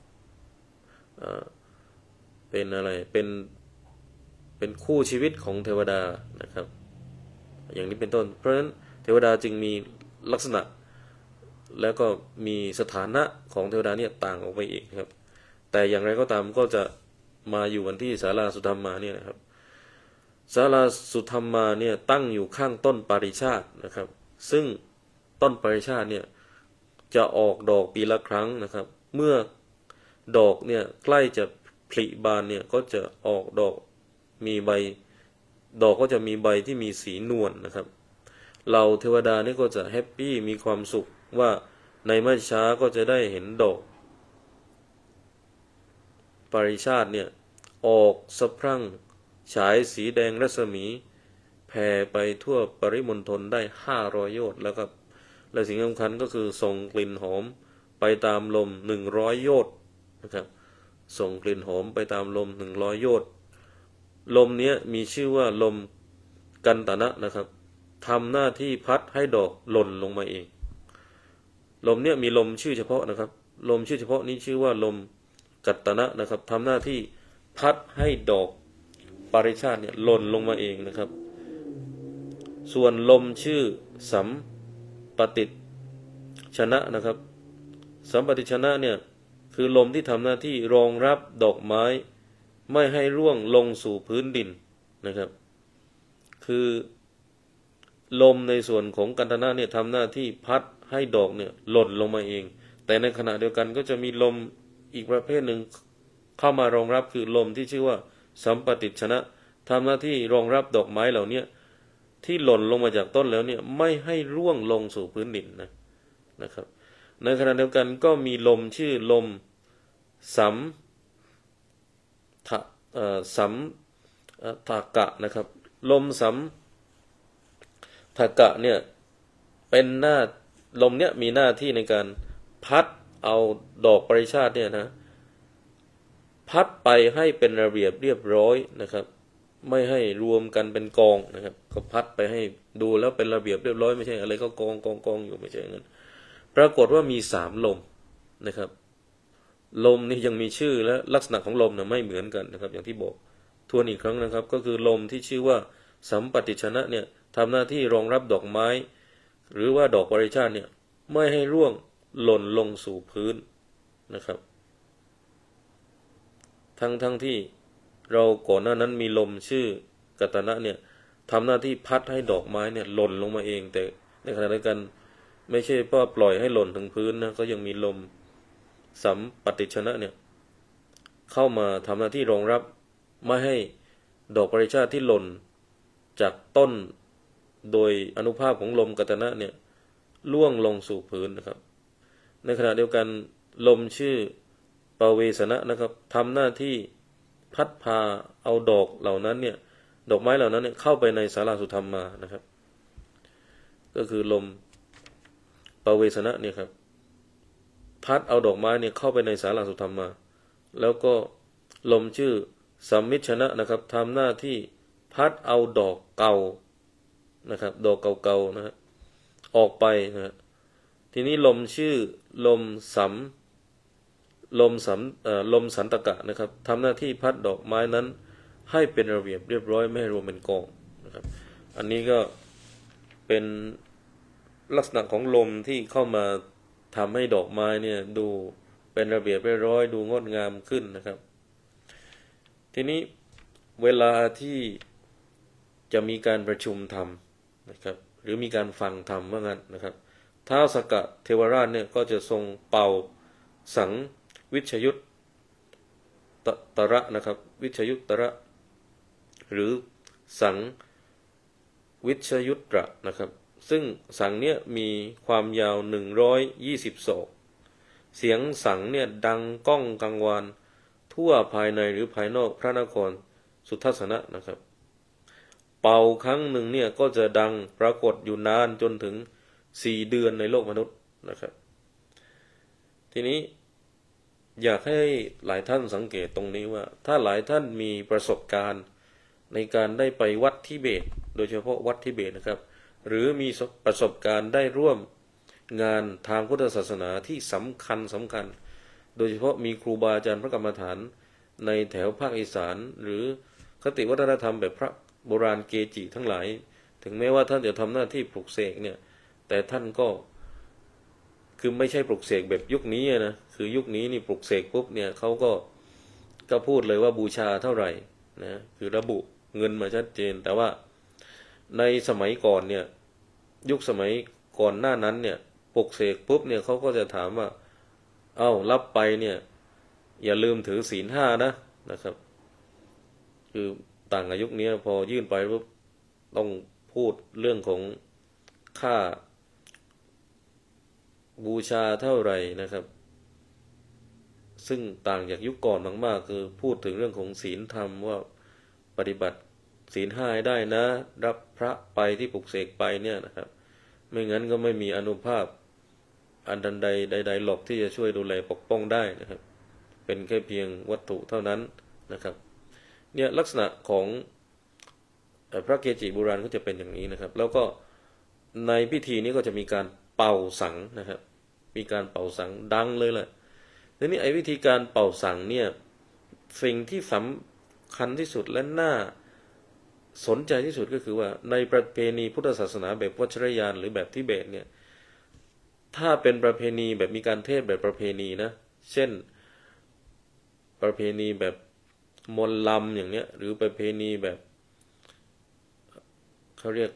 เป็นอะไรเป็นเป็นคู่ชีวิตของเทวดานะครับอย่างนี้เป็นต้นเพราะฉะนั้นเทวดาจึงมีลักษณะแล้วก็มีสถานะของเทวดาเนี่ยต่างออกไปอีกครับแต่อย่างไรก็ตามก็จะมาอยู่กันที่ศาลาสุธรรมาเนี่ยนะครับศาลาสุธรรมาเนี่ยตั้งอยู่ข้างต้นปาริชาตินะครับซึ่งต้นปาริชาติเนี่ยจะออกดอกปีละครั้งนะครับเมื่อดอกเนี่ยใกล้จะผลิบานเนี่ยก็จะออกดอกมีใบดอกก็จะมีใบที่มีสีนวล นะครับเหล่าเทวดานี่ก็จะแฮปปี้มีความสุขว่าในไม่ช้าก็จะได้เห็นดอกปาริชาติเนี่ยออกสะพรั่งฉายสีแดงรัศมีแผ่ไปทั่วปริมณฑลได้ห้าร้อยโยชน์แล้วครับและสิ่งสำคัญก็คือส่งกลิ่นหอมไปตามลมหนึ่งร้อยโยชน์นะครับส่งกลิ่นหอมไปตามลมหนึ่งร้อยโยชน์ลมนี้มีชื่อว่าลมกันตนะนะครับทำหน้าที่พัดให้ดอกหล่นลงมาเองลมเนี่ยมีลมชื่อเฉพาะนะครับลมชื่อเฉพาะนี้ชื่อว่าลมกัตตนะนะครับทำหน้าที่พัดให้ดอกปาริชาติเนี่ยหล่นลงมาเองนะครับส่วนลมชื่อสัมปติชนะนะครับสัมปติชนะเนี่ยคือลมที่ทำหน้าที่รองรับดอกไม้ไม่ให้ร่วงลงสู่พื้นดินนะครับคือลมในส่วนของกันตนะเนี่ยทำหน้าที่พัดให้ดอกเนี่ยหล่นลงมาเองแต่ในขณะเดียวกันก็จะมีลมอีกประเภทหนึ่งเข้ามารองรับคือลมที่ชื่อว่าสัมปติชนะทำหน้าที่รองรับดอกไม้เหล่านี้ที่หล่นลงมาจากต้นแล้วเนี่ยไม่ให้ร่วงลงสู่พื้นดินนะนะครับในขณะเดียวกันก็มีลมชื่อลมสัมทะสัมทากะนะครับลมสัมทากะเนี่ยเป็นหน้าลมเนี่ยมีหน้าที่ในการพัดเอาดอกปริชาติเนี่ยนะพัดไปให้เป็นระเบียบเรียบร้อยนะครับไม่ให้รวมกันเป็นกองนะครับก็พัดไปให้ดูแล้วเป็นระเบียบเรียบร้อยไม่ใช่อะไรก็กองกองกองอยู่ไม่ใช่อย่างนั้นปรากฏว่ามีสามลมนะครับลมนี่ยังมีชื่อและลักษณะของลมนะไม่เหมือนกันนะครับอย่างที่บอกทวนอีกครั้งนะครับก็คือลมที่ชื่อว่าสัมปติชนะเนี่ยทำหน้าที่รองรับดอกไม้หรือว่าดอกปริชาติเนี่ยไม่ให้ร่วงหล่นลงสู่พื้นนะครับทั้งทั้งที่เราก่อนหน้านั้นมีลมชื่อกัตตนะเนี่ยทำหน้าที่พัดให้ดอกไม้เนี่ยหล่นลงมาเองแต่ในขณะเดียวกันไม่ใช่ว่าปล่อยให้หล่นถึงพื้นนะก็ยังมีลมสัมปติชนะเนี่ยเข้ามาทำหน้าที่รองรับไม่ให้ดอกปริชาติที่หล่นจากต้นโดยอนุภาพของลมกัตตนะเนี่ยล่วงลงสู่พื้นนะครับในขณะเดียวกันลมชื่อปเวสนะนะครับทำหน้าที่พัดพาเอาดอกเหล่านั้นเนี่ยดอกไม้เหล่านั้นเนี่ยเข้าไปในศาลาสุธรรมานะครับก็คือลมปเวสนะเนี่ยครับพัดเอาดอกไม้เนี่ยเข้าไปในศาลาสุธรรมาแล้วก็ลมชื่อสัมมิชนะนะครับทำหน้าที่พัดเอาดอกเก่านะครับดอกเก่าๆนะฮะออกไปนะทีนี้ลมชื่อลมสัมลมสัมลมสันตกะนะครับทำหน้าที่พัดดอกไม้นั้นให้เป็นระเบียบเรียบร้อยไม่ให้รวมเป็นกองนะครับอันนี้ก็เป็นลักษณะของลมที่เข้ามาทำให้ดอกไม้เนี่ยดูเป็นระเบียบเรียบร้อยดูงดงามขึ้นนะครับทีนี้เวลาที่จะมีการประชุมธรรมนะครับหรือมีการฟังธรรมว่างั้นนะครับท้าวสักกะเทวราชเนี่ยก็จะทรงเป่าสังวิชยุตตระนะครับวิชยุตระหรือสังวิชยุตระนะครับซึ่งสังเนี่ยมีความยาวหนึ่งร้อยยี่สิบศอกเสียงสังเนี่ยดังก้องกังวานทั่วภายในหรือภายนอกพระนครสุทัศนะนะครับเป่าครั้งหนึ่งเนี่ยก็จะดังปรากฏอยู่นานจนถึงสี่เดือนในโลกมนุษย์นะครับทีนี้อยากให้หลายท่านสังเกตตรงนี้ว่าถ้าหลายท่านมีประสบการณ์ในการได้ไปวัดทิเบตโดยเฉพาะวัดทิเบตนะครับหรือมีประสบการณ์ได้ร่วมงานทางพุทธศาสนาที่สำคัญสำคัญโดยเฉพาะมีครูบาอาจารย์พระกรรมฐานในแถวภาคอีสานหรือคติวัฒนธรรมแบบพระโบราณเกจิทั้งหลายถึงแม้ว่าท่านจะทำหน้าที่ปลุกเสกเนี่ยแต่ท่านก็คือไม่ใช่ปลุกเสกแบบยุคนี้นะคือยุคนี้นี่ปลุกเสกปุ๊บเนี่ยเขาก็ก็พูดเลยว่าบูชาเท่าไหร่นะคือระบุเงินมาชัดเจนแต่ว่าในสมัยก่อนเนี่ยยุคสมัยก่อนหน้านั้นเนี่ยปลุกเสกปุ๊บเนี่ยเขาก็จะถามว่าเอ้ารับไปเนี่ยอย่าลืมถือศีลห้านะนะครับคือต่างกับยุคนี้พอยื่นไปปุ๊บต้องพูดเรื่องของค่าบูชาเท่าไหร่นะครับซึ่งต่างจากยุคก่อนมากๆคือพูดถึงเรื่องของศีลธรรมว่าปฏิบัติศีลห้าได้นะรับพระไปที่ปลุกเสกไปเนี่ยนะครับไม่งั้นก็ไม่มีอานุภาพอันใดใดๆหรอกที่จะช่วยดูแลปกป้องได้นะครับเป็นแค่เพียงวัตถุเท่านั้นนะครับเนี่ยลักษณะของพระเกจิโบราณก็จะเป็นอย่างนี้นะครับแล้วก็ในพิธีนี้ก็จะมีการเป่าสังนะครับมีการเป่าสังดังเลยแหละทีนี้ไอ้วิธีการเป่าสังเนี่ยสิ่งที่สำคัญที่สุดและน่าสนใจที่สุดก็คือว่าในประเพณีพุทธศาสนาแบบวัชรยานหรือแบบทิเบตเนี่ยถ้าเป็นประเพณีแบบมีการเทศแบบประเพณีนะเช่นประเพณีแบบมนต์ลำอย่างเนี้ยหรือประเพณีแบบเขาเรียก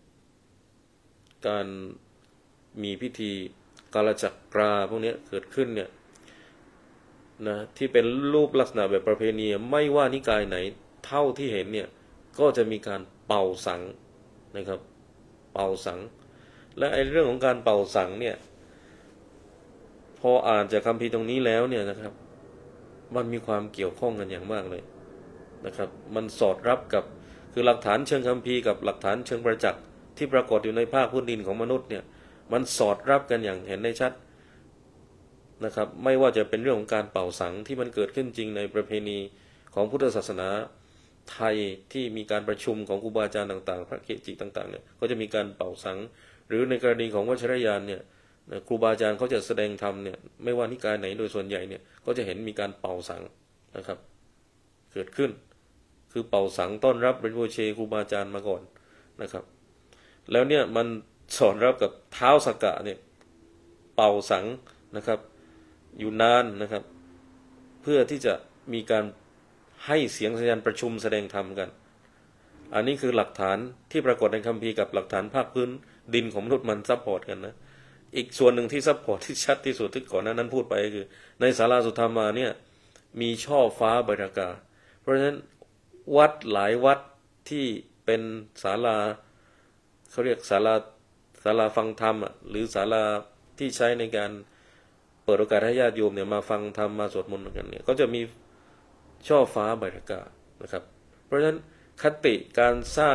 การมีพิธีกาลจักราพวกนี้เกิดขึ้นเนี่ยนะที่เป็นรูปลักษณะแบบประเพณีไม่ว่านิกายไหนเท่าที่เห็นเนี่ยก็จะมีการเป่าสังนะครับเป่าสังและไอ้เรื่องของการเป่าสังเนี่ยพออ่านจากคัมภีร์ตรงนี้แล้วเนี่ยนะครับมันมีความเกี่ยวข้องกันอย่างมากเลยนะครับมันสอดรับกับคือหลักฐานเชิงคัมภีร์กับหลักฐานเชิงประจักษ์ที่ปรากฏอยู่ในภาคพื้นดินของมนุษย์เนี่ยมันสอดรับกันอย่างเห็นได้ชัดนะครับไม่ว่าจะเป็นเรื่องของการเป่าสังที่มันเกิดขึ้นจริงในประเพณีของพุทธศาสนาไทยที่มีการประชุมของครูบาอาจารย์ต่างๆพระเกจิต่างๆเนี่ยก็จะมีการเป่าสังหรือในกรณีของวัชรยานเนี่ยครูบาอาจารย์เขาจะแสดงธรรมเนี่ยไม่ว่านิกายไหนโดยส่วนใหญ่เนี่ยก็จะเห็นมีการเป่าสังนะครับเกิดขึ้นคือเป่าสังต้อนรับเป็นโวเชครูบาอาจารย์มาก่อนนะครับแล้วเนี่ยมันสอดรับกับเท้าสักกะเนี่ยเป่าสังนะครับอยู่นานนะครับเพื่อที่จะมีการให้เสียงสัญญาณประชุมแสดงธรรมกันอันนี้คือหลักฐานที่ปรากฏในคัมภีร์กับหลักฐานภาคพื้นดินของมนุษย์มันซัพพอร์ตกันนะอีกส่วนหนึ่งที่ซัพพอร์ตที่ชัดที่สุดที่ก่อนหน้านั้นพูดไปก็คือในศาลาสุธรรมาเนี่ยมีช่อฟ้าบรรยากาศเพราะฉะนั้นวัดหลายวัดที่เป็นศาลาเขาเรียกศาลาศาลาฟังธรรมอ่ะหรือศาลาที่ใช้ในการเปิดโอกาสให้ญาติโยมเนี่ยมาฟังธรรมมาสวดมนต์กันเนี่ยก็จะมีช่อฟ้าบรรยากาศนะครับเพราะฉะนั้นคติการสร้าง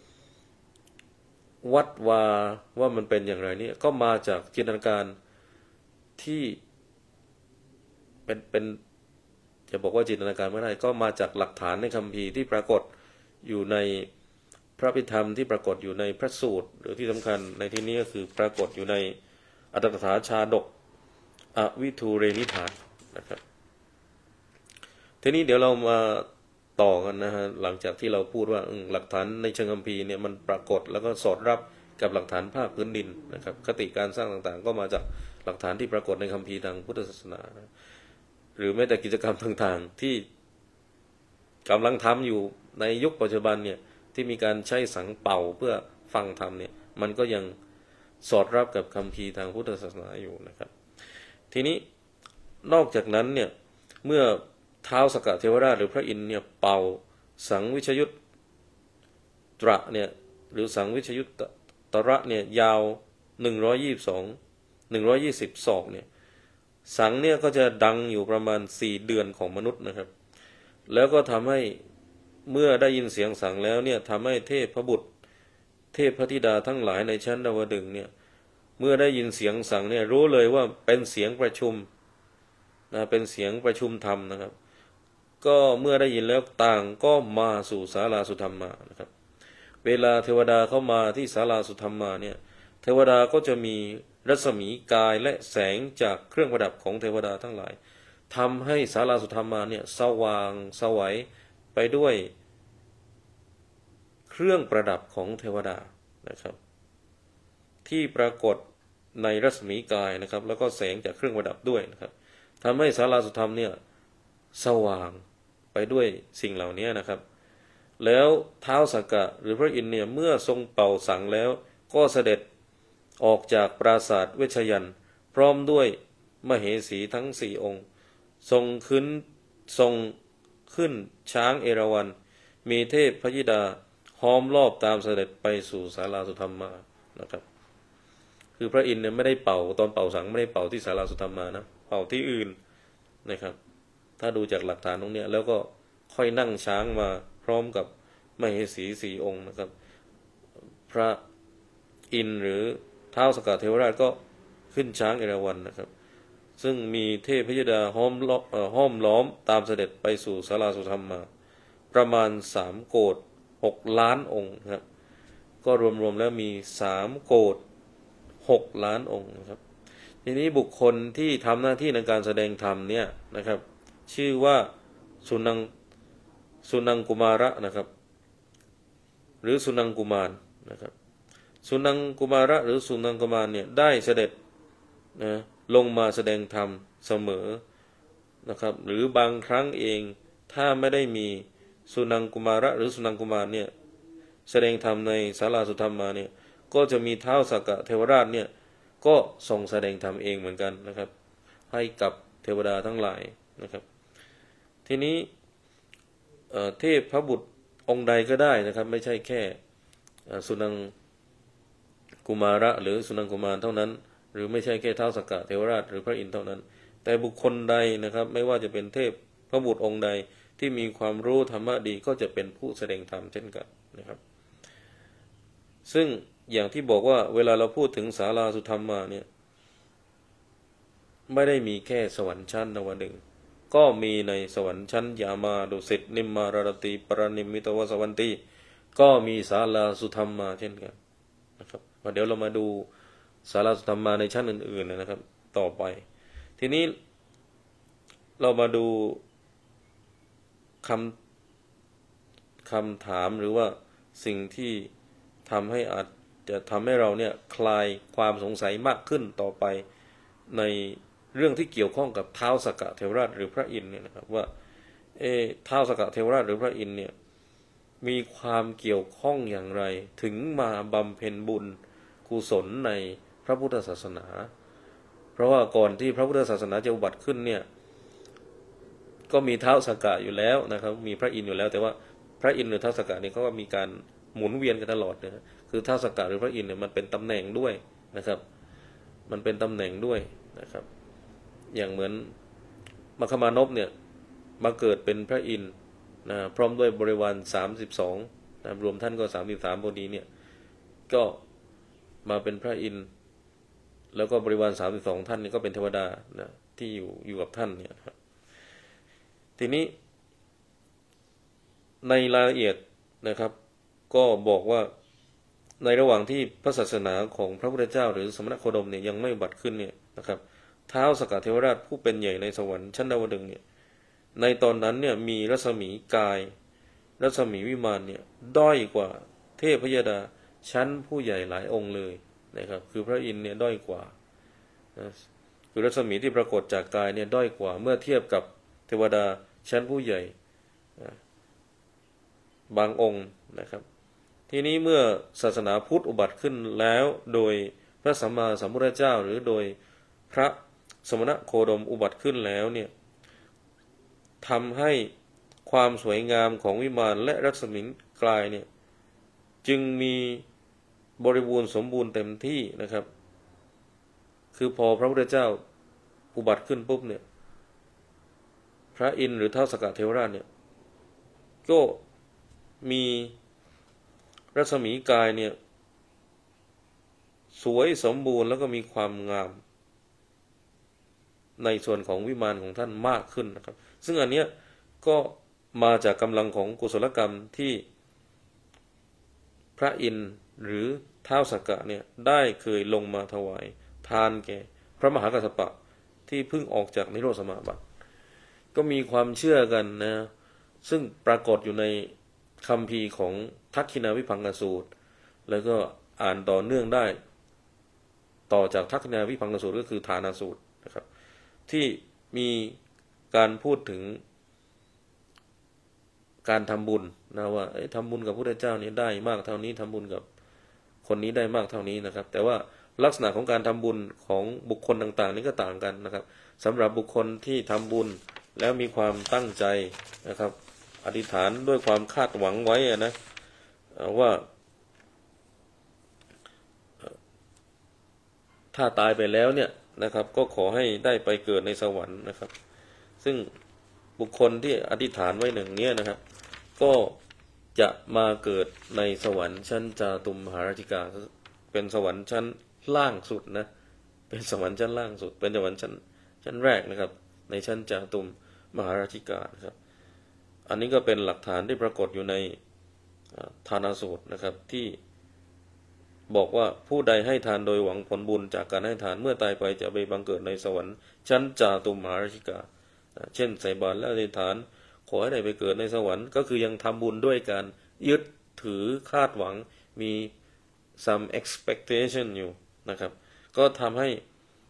วัดวาว่ามันเป็นอย่างไรเนี่ยก็มาจากจินตนาการที่เป็นเป็นจะบอกว่าจินตนาการไม่ได้ก็มาจากหลักฐานในคัมภีร์ที่ปรากฏอยู่ในพระพิธรรมที่ปรากฏอยู่ในพระสูตรหรือที่สำคัญในที่นี้ก็คือปรากฏอยู่ในอัตถกถาชาดกอวิทูเรนิธานนะครับทีนี้เดี๋ยวเรามาต่อกันนะฮะหลังจากที่เราพูดว่าหลักฐานในเชิงคัมภีร์เนี่ยมันปรากฏแล้วก็สอดรับกับหลักฐานภาคพื้นดินนะครับคติการสร้างต่างๆก็มาจากหลักฐานที่ปรากฏในคัมภีร์ทางพุทธศาสนาหรือแม้แต่กิจกรรมต่างๆที่กำลังทำอยู่ในยุคปัจจุบันเนี่ยที่มีการใช้สังเป่าเพื่อฟังธรรมเนี่ยมันก็ยังสอดรับกับคัมภีร์ทางพุทธศาสนาอยู่นะครับทีนี้นอกจากนั้นเนี่ยเมื่อท้าวสักกะเทวราชหรือพระอินทร์เนี่ยเป่าสังวิชยุตตระเนี่ยหรือสังวิชยุตตระเนี่ยยาวหนึ่งร้อยยี่สิบสอง หนึ่งร้อยยี่สิบศอกเนี่ยสังเนี่ยก็จะดังอยู่ประมาณสี่เดือนของมนุษย์นะครับแล้วก็ทำให้เมื่อได้ยินเสียงสังแล้วเนี่ยทำให้เทพบุตรเทพพธิดาทั้งหลายในชั้นดาวดึงส์เนี่ยเมื่อได้ยินเสียงสังเนี่ยรู้เลยว่าเป็นเสียงประชุมนะเป็นเสียงประชุมธรรมนะครับก็เมื่อได้ยินแล้วต่างก็มาสู่ศาลาสุธรรมานะครับเวลาเทวดาเข้ามาที่ศาลาสุธรรมาเนี่ยเทวดาก็จะมีรัศมีกายและแสงจากเครื่องประดับของเทวดาทั้งหลายทำให้ศาลาสุธรรมาเนี่ยสว่างสวัยไปด้วยเครื่องประดับของเทวดานะครับที่ปรากฏในรัศมีกายนะครับแล้วก็แสงจากเครื่องประดับด้วยนะครับทำให้ศาลาสุธรรมเนี่ยสว่างไปด้วยสิ่งเหล่านี้นะครับแล้วท้าวสักกะหรือพระอินทร์เนี่ยเมื่อทรงเป่าสังแล้วก็เสด็จออกจากปราสาทเวชยันต์พร้อมด้วยมเหสีทั้งสี่องค์ทรงขึ้นทรงขึ้นช้างเอราวัณมีเทพพยิดาห้อมรอบตามเสด็จไปสู่ศาลาสุธรรมานะครับคือพระอินทร์เนี่ยไม่ได้เป่าตอนเป่าสังไม่ได้เป่าที่ศาลาสุธรรมานะเป่าที่อื่นนะครับถ้าดูจากหลักฐานตรงนี้แล้วก็ค่อยนั่งช้างมาพร้อมกับมเหสีสี่องค์นะครับพระอินทร์หรือท้าวสักกะเทวราชก็ขึ้นช้างเอราวัณนะครับซึ่งมีเทพพยดาห้อมล้อมห้อมล้อมตามเสด็จไปสู่ศาลาสุธรรมาประมาณสามโกฏหกล้านองค์นะครับก็รวมๆแล้วมีสามโกฏหกล้านองค์นะครับทีนี้บุคคลที่ทำหน้าที่ในการแสดงธรรมเนี่ยนะครับชื่อว่าสุนังสุนังกุมาระนะครับหรือสุนังกุมารนะครับสุนังกุมาระหรือสุนังกุมารเนี่ยได้เสด็จนะลงมาแสดงธรรมเสมอนะครับหรือบางครั้งเองถ้าไม่ได้มีสุนังกุมาระหรือสุนังกุมารเนี่ยแสดงธรรมในศาลาสุธรรมาเนี่ยก็จะมีท้าวสักกะเทวราชเนี่ยก็ทรงแสดงธรรมเองเหมือนกันนะครับให้กับเทวดาทั้งหลายนะครับทีนี้เทพพระบุตรองค์ใดก็ได้นะครับไม่ใช่แค่สุนังกุมาระหรือสุนังกุมารเท่านั้นหรือไม่ใช่แค่ท้าวสักกะเทวราชหรือพระอินทร์เท่านั้นแต่บุคคลใดนะครับไม่ว่าจะเป็นเทพพระบุตรองค์ใดที่มีความรู้ธรรมะดีก็จะเป็นผู้แสดงธรรมเช่นกันนะครับซึ่งอย่างที่บอกว่าเวลาเราพูดถึงศาลาสุธรรมาเนี่ยไม่ได้มีแค่สวรรค์ชั้นดาวดึงส์ก็มีในสวรรค์ชั้นยามาดุสิตนิมมารารติปรนิมมิตวสวันติก็มีศาลาสุธรรมาเช่นกันนะครับเดี๋ยวเรามาดูศาลาสุธรรมาในชั้นอื่นๆนะครับต่อไปทีนี้เรามาดูคำคำถามหรือว่าสิ่งที่ทำให้อาจจะทำให้เราเนี่ยคลายความสงสัยมากขึ้นต่อไปในเรื่องที่เกี่ยวข้องกับท้าวสักกะเทวราชหรือพระอินทร์เนี่ยนะครับว่าเอท้าวสักกะเทวราชหรือพระอินทร์เนี่ยมีความเกี่ยวข้องอย่างไรถึงมาบำเพ็ญบุญกุศลในพระพุทธศาสนาเพราะว่าก่อนที่พระพุทธศาสนาจะอุบัติขึ้นเนี่ยก็มีท้าวสักกะอยู่แล้วนะครับมีพระอินทร์อยู่แล้วแต่ว่าพระอินทร์หรือท้าวสักกะนี่เขาก็มีการหมุนเวียนกันตลอดนะคือท้าวสักกะหรือพระอินทร์เนี่ยมันเป็นตำแหน่งด้วยนะครับมันเป็นตำแหน่งด้วยนะครับอย่างเหมือนมัคคมานพเนี่ยมาเกิดเป็นพระอินทร์นะพร้อมด้วยบริวารสามสิบสองนะรวมท่านก็สามสิบสามพอดีเนี่ยก็มาเป็นพระอินทร์แล้วก็บริวารสามสิบสองท่านนี่ก็เป็นเทวดานะที่อยู่อยู่กับท่านเนี่ยครับทีนี้ในรายละเอียดนะครับก็บอกว่าในระหว่างที่พระศาสนาของพระพุทธเจ้าหรือสมณโคดมเนี่ยยังไม่บัติขึ้นเนี่ยนะครับท้าวสักกะเทวราชผู้เป็นใหญ่ในสวรรค์ชั้นดาวดึงส์เนี่ยในตอนนั้นเนี่ยมีรัศมีกายรัศมีวิมานเนี่ยด้อยกว่าเทพพยดาชั้นผู้ใหญ่หลายองค์เลยนะครับคือพระอินทร์เนี่ยด้อยกว่าคือรัศมีที่ปรากฏจากกายเนี่ยด้อยกว่าเมื่อเทียบกับเทวดาชั้นผู้ใหญ่บางองค์นะครับทีนี้เมื่อศาสนาพุทธอุบัติขึ้นแล้วโดยพระสัมมาสัมพุทธเจ้าหรือโดยพระสมณโคดมอุบัติขึ้นแล้วเนี่ยทำให้ความสวยงามของวิมานและรัศมีกายเนี่ยจึงมีบริบูรณ์สมบูรณ์เต็มที่นะครับคือพอพระพุทธเจ้าอุบัติขึ้นปุ๊บเนี่ยพระอินทร์หรือท้าวสักกะเทวราชเนี่ยก็มีรัศมีกายเนี่ยสวยสมบูรณ์แล้วก็มีความงามในส่วนของวิมานของท่านมากขึ้นนะครับซึ่งอันเนี้ยก็มาจากกำลังของกุศลกรรมที่พระอินทร์หรือท้าวสักกะเนี่ยได้เคยลงมาถวายทานแก่พระมหากัสสปะที่เพิ่งออกจากนิโรธสมาบัติก็มีความเชื่อกันนะซึ่งปรากฏอยู่ในคัมภีร์ของทักขินาวิภังกสูตรแล้วก็อ่านต่อเนื่องได้ต่อจากทักขินาวิภังกสูตรก็คือฐานาสูตรนะครับที่มีการพูดถึงการทำบุญนะว่าทำบุญกับพระพุทธเจ้านี้ได้มากเท่านี้ทำบุญกับคนนี้ได้มากเท่านี้นะครับแต่ว่าลักษณะของการทำบุญของบุคคลต่างๆนี้ก็ต่างกันนะครับสำหรับบุคคลที่ทำบุญแล้วมีความตั้งใจนะครับอธิษฐานด้วยความคาดหวังไว้นะว่าถ้าตายไปแล้วเนี่ยนะครับก็ขอให้ได้ไปเกิดในสวรรค์นะครับซึ่งบุคคลที่อธิษฐานไว้หนึ่งเนี้ยนะครับก็จะมาเกิดในสวรรค์ชั้นจาตุมมหาราชิกาเป็นสวรรค์ชั้นล่างสุดนะเป็นสวรรค์ชั้นล่างสุดเป็นสวรรค์ชั้นชั้นแรกนะครับในชั้นจาตุมมหาราชิกานะครับอันนี้ก็เป็นหลักฐานที่ปรากฏอยู่ในทานาสูตรนะครับที่บอกว่าผู้ใดให้ทานโดยหวังผลบุญจากการให้ทานเมื่อตายไปจะไปบังเกิดในสวรรค์ชั้นจาตุมมหาราชิกาเช่นใส่บาตรและอธิษฐานขอให้ได้ไปเกิดในสวรรค์ก็คือยังทำบุญด้วยการยึดถือคาดหวังมี some expectation อยู่นะครับก็ทำให้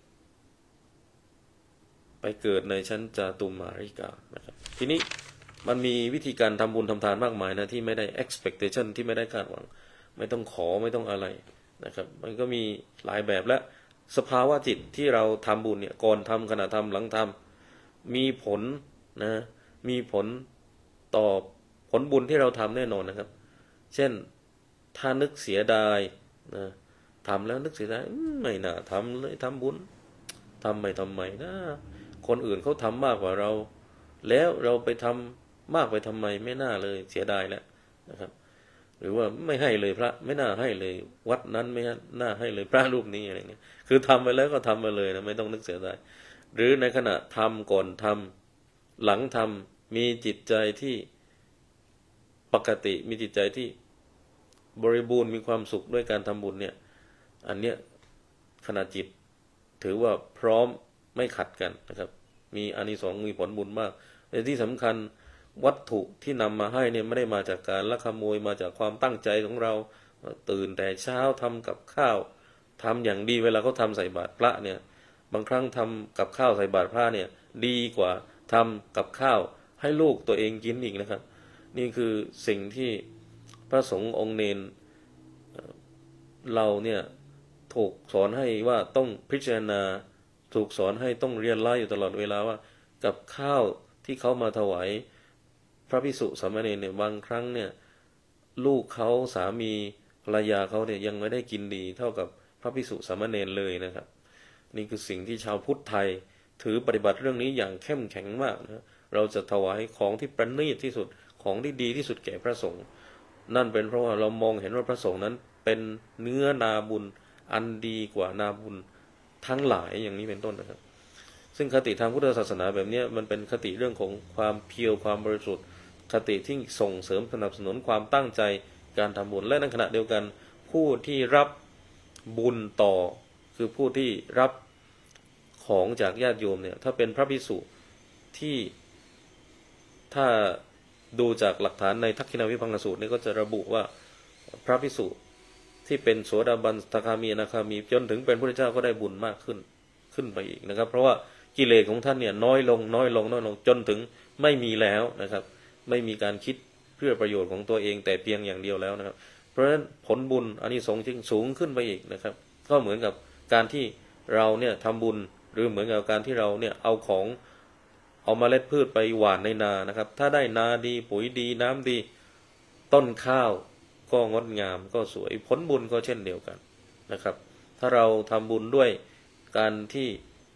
ไปเกิดในชั้นจาตุมมหาราชิกานะครับทีนี้มันมีวิธีการทำบุญทำทานมากมายนะที่ไม่ได้ expectation ที่ไม่ได้คาดหวังไม่ต้องขอไม่ต้องอะไรนะครับมันก็มีหลายแบบและสภาวะจิตที่เราทำบุญเนี่ยก่อนทำขณะทำหลังทำมีผลนะมีผลต่อผลบุญที่เราทำแน่นอนนะครับเช่นถ้านึกเสียดายนะทำแล้วนึกเสียดายไม่น่าทำเลยทำบุญทำไม่ทำไมนะคนอื่นเขาทำมากกว่าเราแล้วเราไปทำมากไปทำไมไม่น่าเลยเสียดายแล้วนะครับหรือว่าไม่ให้เลยพระไม่น่าให้เลยวัดนั้นไม่น่าให้เลยพระรูปนี้อะไรเงี้ยคือทำไปแล้วก็ทำไปเลยนะไม่ต้องนึกเสียดายหรือในขณะทำก่อนทำหลังทำมีจิตใจที่ปกติมีจิตใจที่บริบูรณ์มีความสุขด้วยการทำบุญเนี่ยอันเนี้ยขณะจิตถือว่าพร้อมไม่ขัดกันนะครับมีอานิสงส์มีผลบุญมากแต่ที่สำคัญวัตถุที่นำมาให้เนี่ยไม่ได้มาจากการลักขโมยมาจากความตั้งใจของเราตื่นแต่เช้าทำกับข้าวทำอย่างดีเวลาเขาทำใส่บาตรพระเนี่ยบางครั้งทำกับข้าวใส่บาตรพระเนี่ยดีกว่าทำกับข้าวให้ลูกตัวเองกินอีกนะครับนี่คือสิ่งที่พระสงฆ์องค์เนรเราเนี่ยถูกสอนให้ว่าต้องพิจารณาถูกสอนให้ต้องเรียนรู้อยู่ตลอดเวลาว่ากับข้าวที่เขามาถวายพระภิกษุสามเณรเนี่ยบางครั้งเนี่ยลูกเขาสามีภรรยาเขาเนี่ยยังไม่ได้กินดีเท่ากับพระภิกษุสามเณรเลยนะครับนี่คือสิ่งที่ชาวพุทธไทยถือปฏิบัติเรื่องนี้อย่างเข้มแข็งมากนะเราจะถวายของที่ประณีตที่สุดของที่ดีที่สุดแก่พระสงฆ์นั่นเป็นเพราะว่าเรามองเห็นว่าพระสงฆ์นั้นเป็นเนื้อนาบุญอันดีกว่านาบุญทั้งหลายอย่างนี้เป็นต้นนะครับซึ่งคติทางพุทธศาสนาแบบนี้มันเป็นคติเรื่องของความเพียรความบริสุทธิ์คติที่ส่งเสริมสนับสนุนความตั้งใจการทำบุญและในขณะเดียวกันผู้ที่รับบุญต่อคือผู้ที่รับของจากญาติโยมเนี่ยถ้าเป็นพระภิกษุที่ถ้าดูจากหลักฐานในทักขิณาวิภังกสูตรนี่ก็จะระบุว่าพระภิกษุที่เป็นโสดาบันสกทามีอนาคามีจนถึงเป็นพระพุทธเจ้าก็ได้บุญมากขึ้นขึ้นไปอีกนะครับเพราะว่ากิเลสของท่านเนี่ยน้อยลงน้อยลงน้อยลงจนถึงไม่มีแล้วนะครับไม่มีการคิดเพื่อประโยชน์ของตัวเองแต่เพียงอย่างเดียวแล้วนะครับเพราะฉะนั้นผลบุญอานิสงส์จึงสูงขึ้นไปอีกนะครับก็เหมือนกับการที่เราเนี่ยทำบุญหรือเหมือนกับการที่เราเนี่ยเอาของเอาเมล็ดพืชไปหว่านในนานะครับถ้าได้นาดีปุ๋ยดีน้ำดีต้นข้าวก็งดงามก็สวยผลบุญก็เช่นเดียวกันนะครับถ้าเราทำบุญด้วยการที่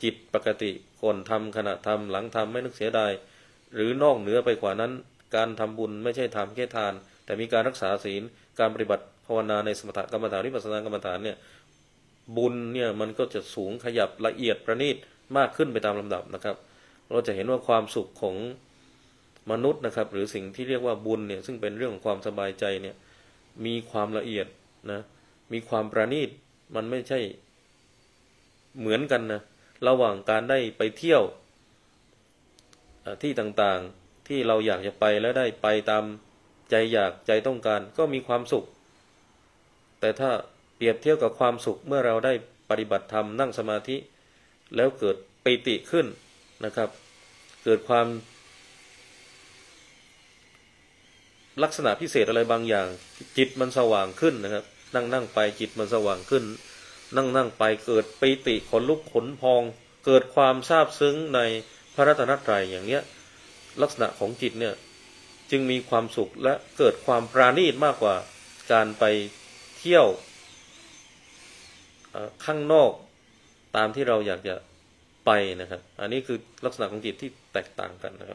จิตปกติก่อนทำขณะทำหลังทำไม่นึกเสียดายหรือนอกเหนือไปกว่านั้นการทำบุญไม่ใช่ทำแค่ทานแต่มีการรักษาศีลการปฏิบัติภาวนาในสมถกรรมฐานวิปัสสนากรรมฐานเนี่ยบุญเนี่ยมันก็จะสูงขยับละเอียดประณีตมากขึ้นไปตามลำดับนะครับเราจะเห็นว่าความสุขของมนุษย์นะครับหรือสิ่งที่เรียกว่าบุญเนี่ยซึ่งเป็นเรื่องของความสบายใจเนี่ยมีความละเอียดนะมีความประณีตมันไม่ใช่เหมือนกันนะระหว่างการได้ไปเที่ยวที่ต่างๆที่เราอยากจะไปแล้วได้ไปตามใจอยากใจต้องการก็มีความสุขแต่ถ้าเปรียบเทียบกับความสุขเมื่อเราได้ปฏิบัติธรรมนั่งสมาธิแล้วเกิดปิติขึ้นนะครับเกิดความลักษณะพิเศษอะไรบางอย่างจิตมันสว่างขึ้นนะครับนั่งนั่งไปจิตมันสว่างขึ้นนั่งนั่งไปเกิดปิติขนลุกขนพองเกิดความซาบซึ้งในพระรัตนตรัยอย่างเนี้ยลักษณะของจิตเนี่ยจึงมีความสุขและเกิดความปราณีตมากกว่าการไปเที่ยวข้างนอกตามที่เราอยากจะไปนะครับอันนี้คือลักษณะของจิตที่แตกต่างกันนะครับ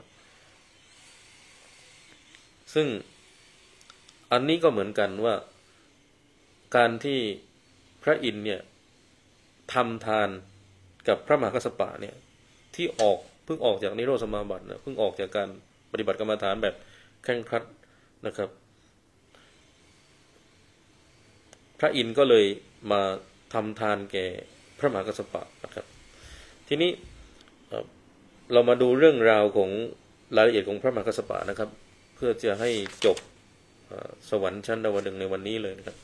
ซึ่งอันนี้ก็เหมือนกันว่าการที่พระอินทร์เนี่ยทำทานกับพระมหากัสสปะเนี่ยที่ออกเพิ่งออกจากนิโรธสมาบัตินะเพิ่งออกจากการปฏิบัติกรรมฐานแบบเคร่งครัดนะครับพระอินทร์ก็เลยมาทำทานแก่พระมหากัสสปะนะครับทีนี้เรามาดูเรื่องราวของรายละเอียดของพระมหากัสสปะนะครับเพื่อจะให้จบสวรรค์ชั้นดาวดึงส์ในวันนี้เลยนะครับ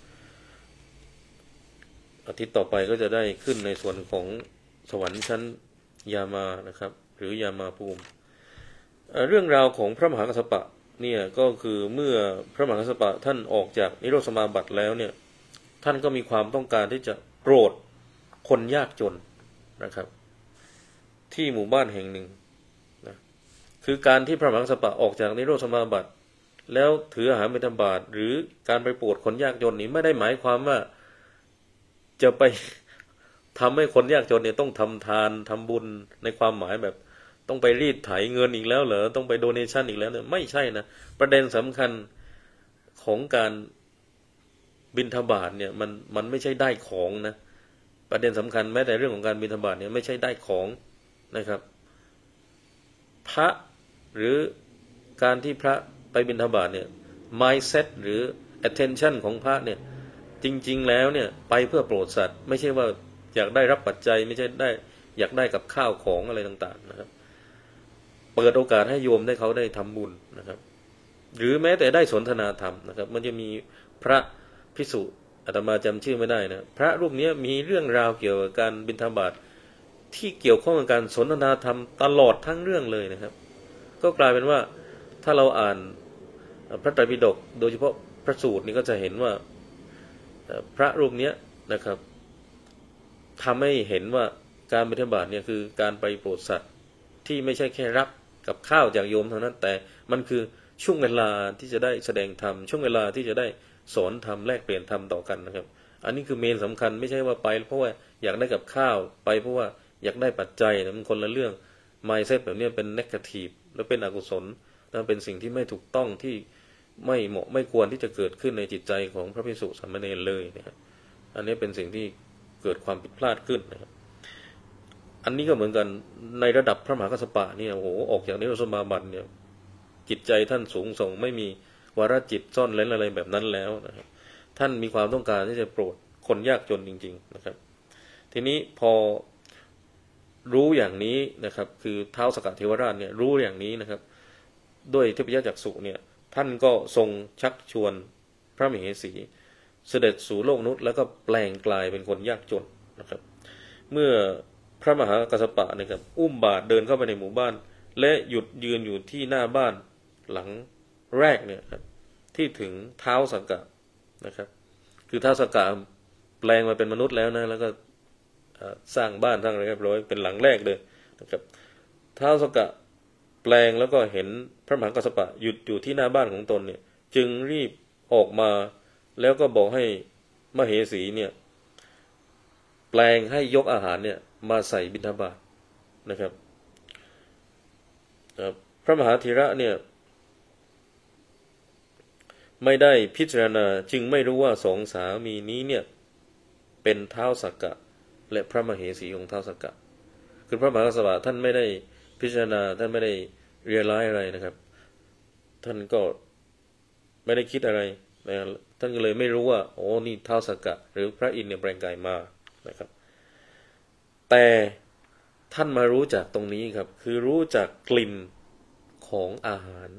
อาทิตย์ต่อไปก็จะได้ขึ้นในส่วนของสวรรค์ชั้นยามานะครับหรือยามาภูมิเรื่องราวของพระมหากัสสปะเนี่ยก็คือเมื่อพระมหากัสสปะท่านออกจากนิโรธสมาบัติแล้วเนี่ยท่านก็มีความต้องการที่จะโปรดคนยากจนนะครับที่หมู่บ้านแห่งหนึ่งนะคือการที่พระมหากัสสปะออกจากนิโรธสมาบัติแล้วถืออาหารบิณฑบาตหรือการไปโปรดคนยากจนนี้ไม่ได้หมายความว่าจะไปทำให้คนยากจนเนี่ยต้องทำทานทำบุญในความหมายแบบต้องไปรีดไถเงินอีกแล้วเหรอต้องไปโดเนชั่นอีกแล้วเนี่ยไม่ใช่นะประเด็นสำคัญของการบิณฑบาตเนี่ยมันมันไม่ใช่ได้ของนะประเด็นสำคัญแม้แต่เรื่องของการบิณฑบาตเนี่ยไม่ใช่ได้ของนะครับพระหรือการที่พระไปบิณฑบาตเนี่ย mindset หรือ attention ของพระเนี่ยจริงๆแล้วเนี่ยไปเพื่อโปรดสัตว์ไม่ใช่ว่าอยากได้รับปัจจัยไม่ใช่ได้อยากได้กับข้าวของอะไรต่างๆนะครับเปิดโอกาสให้โยมได้เขาได้ทำบุญนะครับหรือแม้แต่ได้สนทนาธรรมนะครับมันจะมีพระภิกษุอาตมาจำชื่อไม่ได้นะพระรูปนี้มีเรื่องราวเกี่ยวกับการบิณฑบาตที่เกี่ยวข้องกับการสนทนาธรรมตลอดทั้งเรื่องเลยนะครับก็กลายเป็นว่าถ้าเราอ่านพระไตรปิฎกโดยเฉพาะพระสูตรนี่ก็จะเห็นว่าพระรูปนี้นะครับทำให้เห็นว่าการบิณฑบาตเนี่ยคือการไปโปรดสัตว์ที่ไม่ใช่แค่รับกับข้าวจากโยมเท่านั้นแต่มันคือช่วงเวลาที่จะได้แสดงธรรมช่วงเวลาที่จะได้สอนธรรมแลกเปลี่ยนธรรมต่อกันนะครับอันนี้คือเมนสำคัญไม่ใช่ว่าไปเพราะว่าอยากได้กับข้าวไปเพราะว่าอยากได้ปัจจัยนะมันคนละเรื่อง mindset แบบนี้เป็น negative และเป็นอกุศลและเป็นสิ่งที่ไม่ถูกต้องที่ไม่เหมาะไม่ควรที่จะเกิดขึ้นในจิตใจของพระภิกษุสามเณรเลยนะครับอันนี้เป็นสิ่งที่เกิดความผิดพลาดขึ้นนะครับอันนี้ก็เหมือนกันในระดับพระมหากัสสปะเนี่ยโอ้โหออกจากนิโรธสมาบัติเนี่ยจิตใจท่านสูงส่งไม่มีวาระจิตซ่อนเร้นอะไรแบบนั้นแล้วนะครับท่านมีความต้องการที่จะโปรดคนยากจนจริงๆนะครับทีนี้พอรู้อย่างนี้นะครับคือท้าวสักกะเทวราชเนี่ยรู้อย่างนี้นะครับด้วยเทพยจักษุเนี่ยท่านก็ทรงชักชวนพระมเหสีเสด็จสู่โลกมนุษย์แล้วก็แปลงกลายเป็นคนยากจนนะครับเมื่อพระมหากัสสปะนะครับอุ้มบาตรเดินเข้าไปในหมู่บ้านและหยุดยืนอยู่ที่หน้าบ้านหลังแรกเนี่ยครับที่ถึงท้าวสักกะนะครับคือท้าวสักกะแปลงมาเป็นมนุษย์แล้วนะแล้วก็สร้างบ้านสร้างอะไรเรียบร้อยเป็นหลังแรกเลยนะครับท้าวสักกะแปลงแล้วก็เห็นพระมหากัสสปะหยุดอยู่ที่หน้าบ้านของตนเนี่ยจึงรีบออกมาแล้วก็บอกให้มเหสีเนี่ยแปลงให้ยกอาหารเนี่ยมาใส่บิณฑบาตนะครับพระมหาธีระเนี่ยไม่ได้พิจารณาจึงไม่รู้ว่าสองสามีนี้เนี่ยเป็นท้าวสักกะและพระมเหสีของท้าวสักกะคือพระมหากัสสปะท่านไม่ได้พิจารณาท่านไม่ได้เรียลไลซ์อะไรนะครับท่านก็ไม่ได้คิดอะไรนะท่านก็เลยไม่รู้ว่าโอ้นี่ท้าวสักกะหรือพระอินทร์เนี่ยแปลงกายมานะครับแต่ท่านมารู้จากตรงนี้ครับคือรู้จากกลิ่นของอาหาร